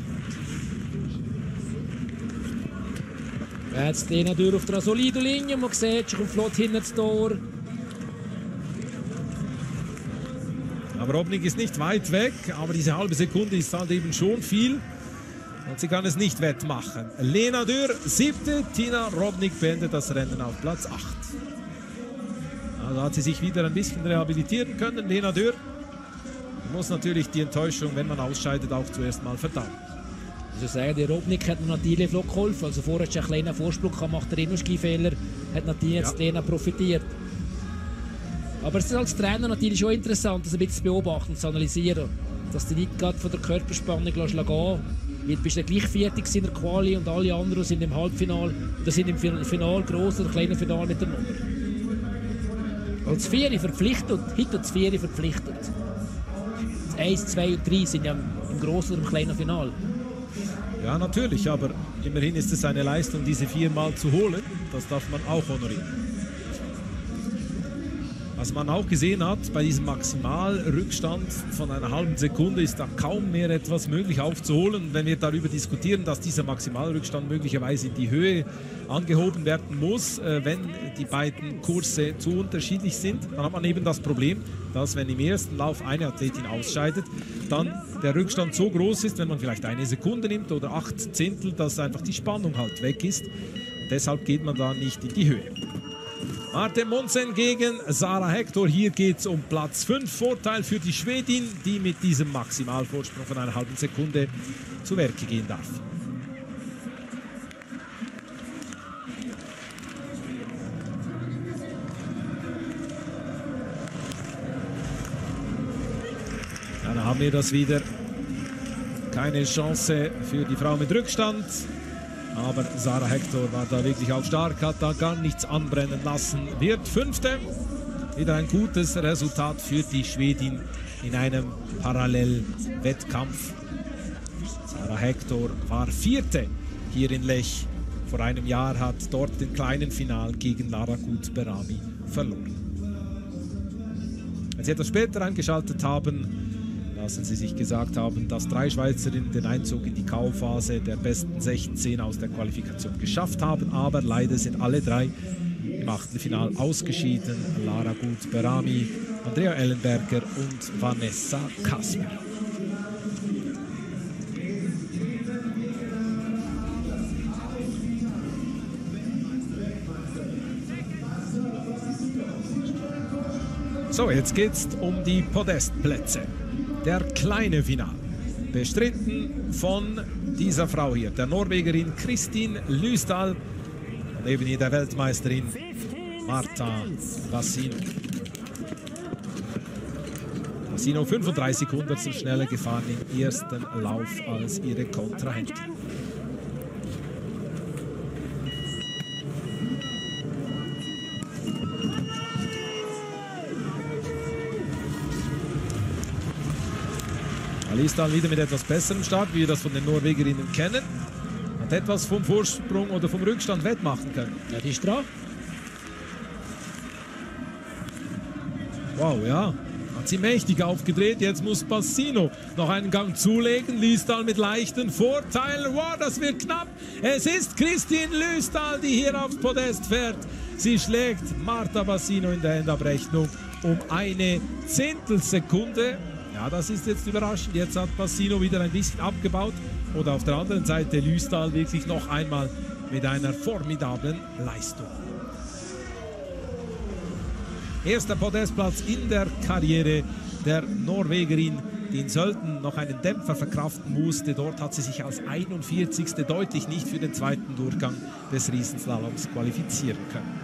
Jetzt Lena Dürr auf der soliden Linie. Man sieht, sie kommt flott hinter das Tor. Aber Robnik ist nicht weit weg, aber diese halbe Sekunde ist halt eben schon viel. Und sie kann es nicht wettmachen. Lena Dürr, 7. Tina Robnik beendet das Rennen auf Platz 8. Also hat sie sich wieder ein bisschen rehabilitieren können. Lena Dürr muss natürlich die Enttäuschung, wenn man ausscheidet, auch zuerst mal verdauen. Also sagen, der Robnik hat natürlich noch geholfen. Also vorher hat er einen kleinen Vorsprung gehabt, macht er immer Skifehler, hat natürlich jetzt Lena profitiert. Aber es ist als Trainer natürlich schon interessant, das ein bisschen zu beobachten und zu analysieren. Dass du nicht gerade von der Körperspannung gehen lässt. Weil du bist ja gleich fertig in der Quali und alle anderen sind im Halbfinale. Das sind im Finale, grossen oder kleinen Finale mit der Nummer. Und das 4 verpflichtet, hinter das 4 verpflichtet. Das 1, 2 und 3 sind ja im grossen oder im kleinen Finale. Ja, natürlich, aber immerhin ist es eine Leistung, diese 4-mal zu holen. Das darf man auch honorieren. Was man auch gesehen hat, bei diesem Maximalrückstand von einer halben Sekunde ist da kaum mehr etwas möglich aufzuholen. Und wenn wir darüber diskutieren, dass dieser Maximalrückstand möglicherweise in die Höhe angehoben werden muss, wenn die beiden Kurse zu unterschiedlich sind, dann hat man eben das Problem, dass wenn im ersten Lauf eine Athletin ausscheidet, dann der Rückstand so groß ist, wenn man vielleicht eine Sekunde nimmt oder 8 Zehntel, dass einfach die Spannung halt weg ist. Und deshalb geht man da nicht in die Höhe. Marte Monsen gegen Sara Hector. Hier geht es um Platz 5. Vorteil für die Schwedin, die mit diesem Maximalvorsprung von einer halben Sekunde zu Werke gehen darf. Dann haben wir das wieder. Keine Chance für die Frau mit Rückstand. Aber Sara Hector war da wirklich auch stark, hat da gar nichts anbrennen lassen. Wird 5. Wieder ein gutes Resultat für die Schwedin in einem Parallelwettkampf. Sara Hector war 4. hier in Lech. Vor einem Jahr hat dort den kleinen Final gegen Lara Gut-Berami verloren. Wenn Sie etwas später eingeschaltet haben, lassen Sie sich gesagt haben, dass 3 Schweizerinnen den Einzug in die K.O.-Phase der besten 16 aus der Qualifikation geschafft haben, aber leider sind alle 3 im Achtelfinal ausgeschieden. Lara Gut-Berami, Andrea Ellenberger und Vanessa Kasper. So, jetzt geht es um die Podestplätze. Der kleine Final, bestritten von dieser Frau hier, der Norwegerin Kristin Lysdahl und neben ihr der Weltmeisterin Marta Bassino. Bassino 35 Hundertstel schneller gefahren im ersten Lauf als ihre Kontrahentin. Lysdahl wieder mit etwas besserem Start, wie wir das von den Norwegerinnen kennen. Hat etwas vom Vorsprung oder vom Rückstand wettmachen können. Ja, die ist dran. Wow, ja. Hat sie mächtig aufgedreht. Jetzt muss Bassino noch einen Gang zulegen. Lysdahl mit leichten Vorteil. Wow, das wird knapp. Es ist Kristin Lysdahl, die hier aufs Podest fährt. Sie schlägt Marta Bassino in der Endabrechnung um eine Zehntelsekunde. Ja, das ist jetzt überraschend. Jetzt hat Bassino wieder ein bisschen abgebaut. Oder auf der anderen Seite Lysdahl wirklich noch einmal mit einer formidablen Leistung. Erster Podestplatz in der Karriere der Norwegerin, die in Sölden noch einen Dämpfer verkraften musste. Dort hat sie sich als 41. deutlich nicht für den zweiten Durchgang des Riesenslaloms qualifizieren können.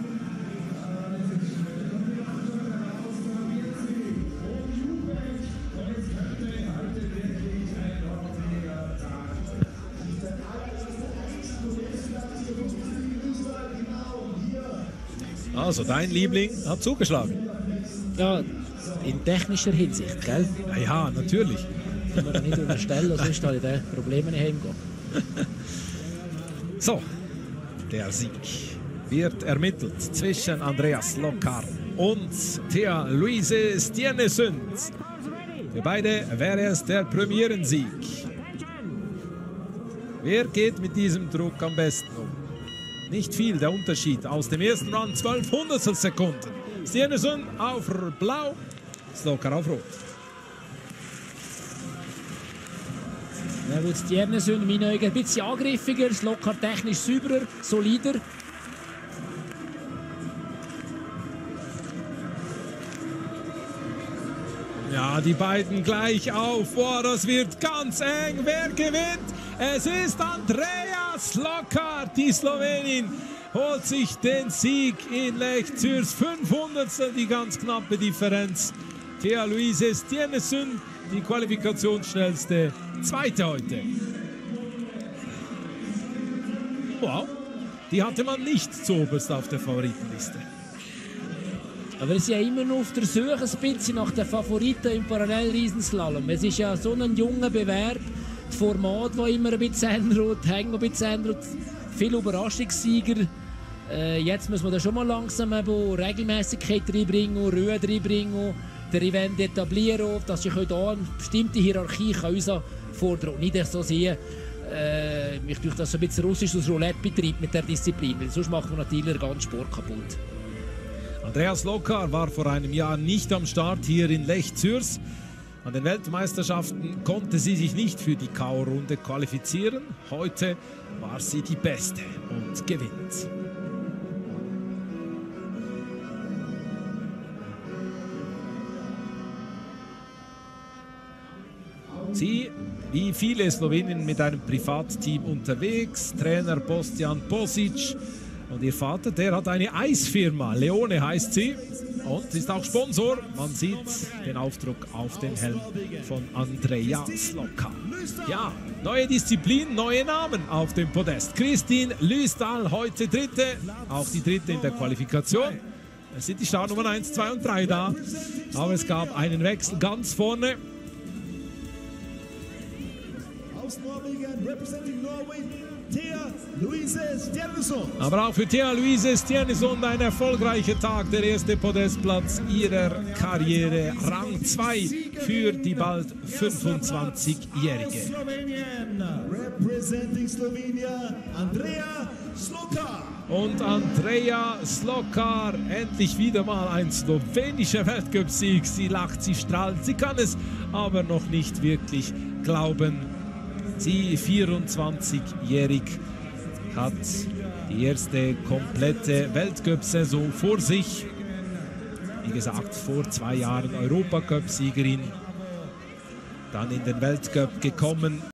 Also, dein Liebling hat zugeschlagen. Ja, in technischer Hinsicht, gell? Ja, natürlich. Kann man nicht unterstellen, sonst habe ich da Probleme nicht heimgehen. So, der Sieg wird ermittelt zwischen Andreas Lockar und Thea Louise Stjernesund. Für beide wäre es der Premierensieg. Wer geht mit diesem Druck am besten um? Nicht viel der Unterschied. Aus dem ersten Run 12 Hundertstelsekunden. Stjernesund auf blau, Lockar auf rot. Ja, wird Stjernesund in meinen Augen ein bisschen angriffiger, Lockar technisch sauberer, solider. Ja, Ja, die beiden gleich auf. Boah, das wird ganz eng. Wer gewinnt? Es ist Andrea Slokar. Die Slowenin holt sich den Sieg in Lech Zürs. 500. die ganz knappe Differenz. Thea Louise Stienesund, die qualifikationsschnellste Zweite heute. Wow, die hatte man nicht zuoberst auf der Favoritenliste. Aber es ist ja immer noch auf der Suche ein bisschen nach den Favoriten im Parallelriesenslalom. Es ist ja so ein junger Bewerb, das Format, das immer ein bisschen ändert, hängt ein bisschen ändert, viele Überraschungssieger. Jetzt muss man da schon mal langsam Regelmäßigkeit reinbringen, Ruhe reinbringen, der Event etablieren, dass ich da eine bestimmte Hierarchie herausfordern kann. Und nicht so sehen, ich tue das so ein bisschen russisches Roulette-Betrieb mit der Disziplin, weil sonst macht man natürlich den ganzen Sport kaputt. Andrea Slokar war vor einem Jahr nicht am Start hier in Lech Zürs. An den Weltmeisterschaften konnte sie sich nicht für die K.O.-Runde qualifizieren. Heute war sie die Beste und gewinnt. Sie, wie viele Slowenen, mit einem Privatteam unterwegs. Trainer Boštjan Posic. Und ihr Vater, der hat eine Eisfirma, Leone heißt sie, und ist auch Sponsor. Man sieht den Aufdruck auf dem Helm von Andrea Slokar. Ja, neue Disziplin, neue Namen auf dem Podest. Kristin Lysdahl, heute Dritte, auch die Dritte in der Qualifikation. Es sind die Startnummern 1, 2 und 3 da, aber es gab einen Wechsel ganz vorne. Aus Norwegen, representing Norway, Thea Louise Stienesund. Aber auch für Thea Louise Stienesund ein erfolgreicher Tag. Der erste Podestplatz ihrer Karriere. Rang 2 für die bald 25-Jährige. Representing Slovenia, Andrea Slokar. Und Andrea Slokar, endlich wieder mal ein slowenischer Weltcup-Sieg. Sie lacht, sie strahlt, sie kann es aber noch nicht wirklich glauben. Sie, 24-jährig, hat die erste komplette Weltcup-Saison vor sich. Wie gesagt, vor 2 Jahren Europacup-Siegerin, dann in den Weltcup gekommen.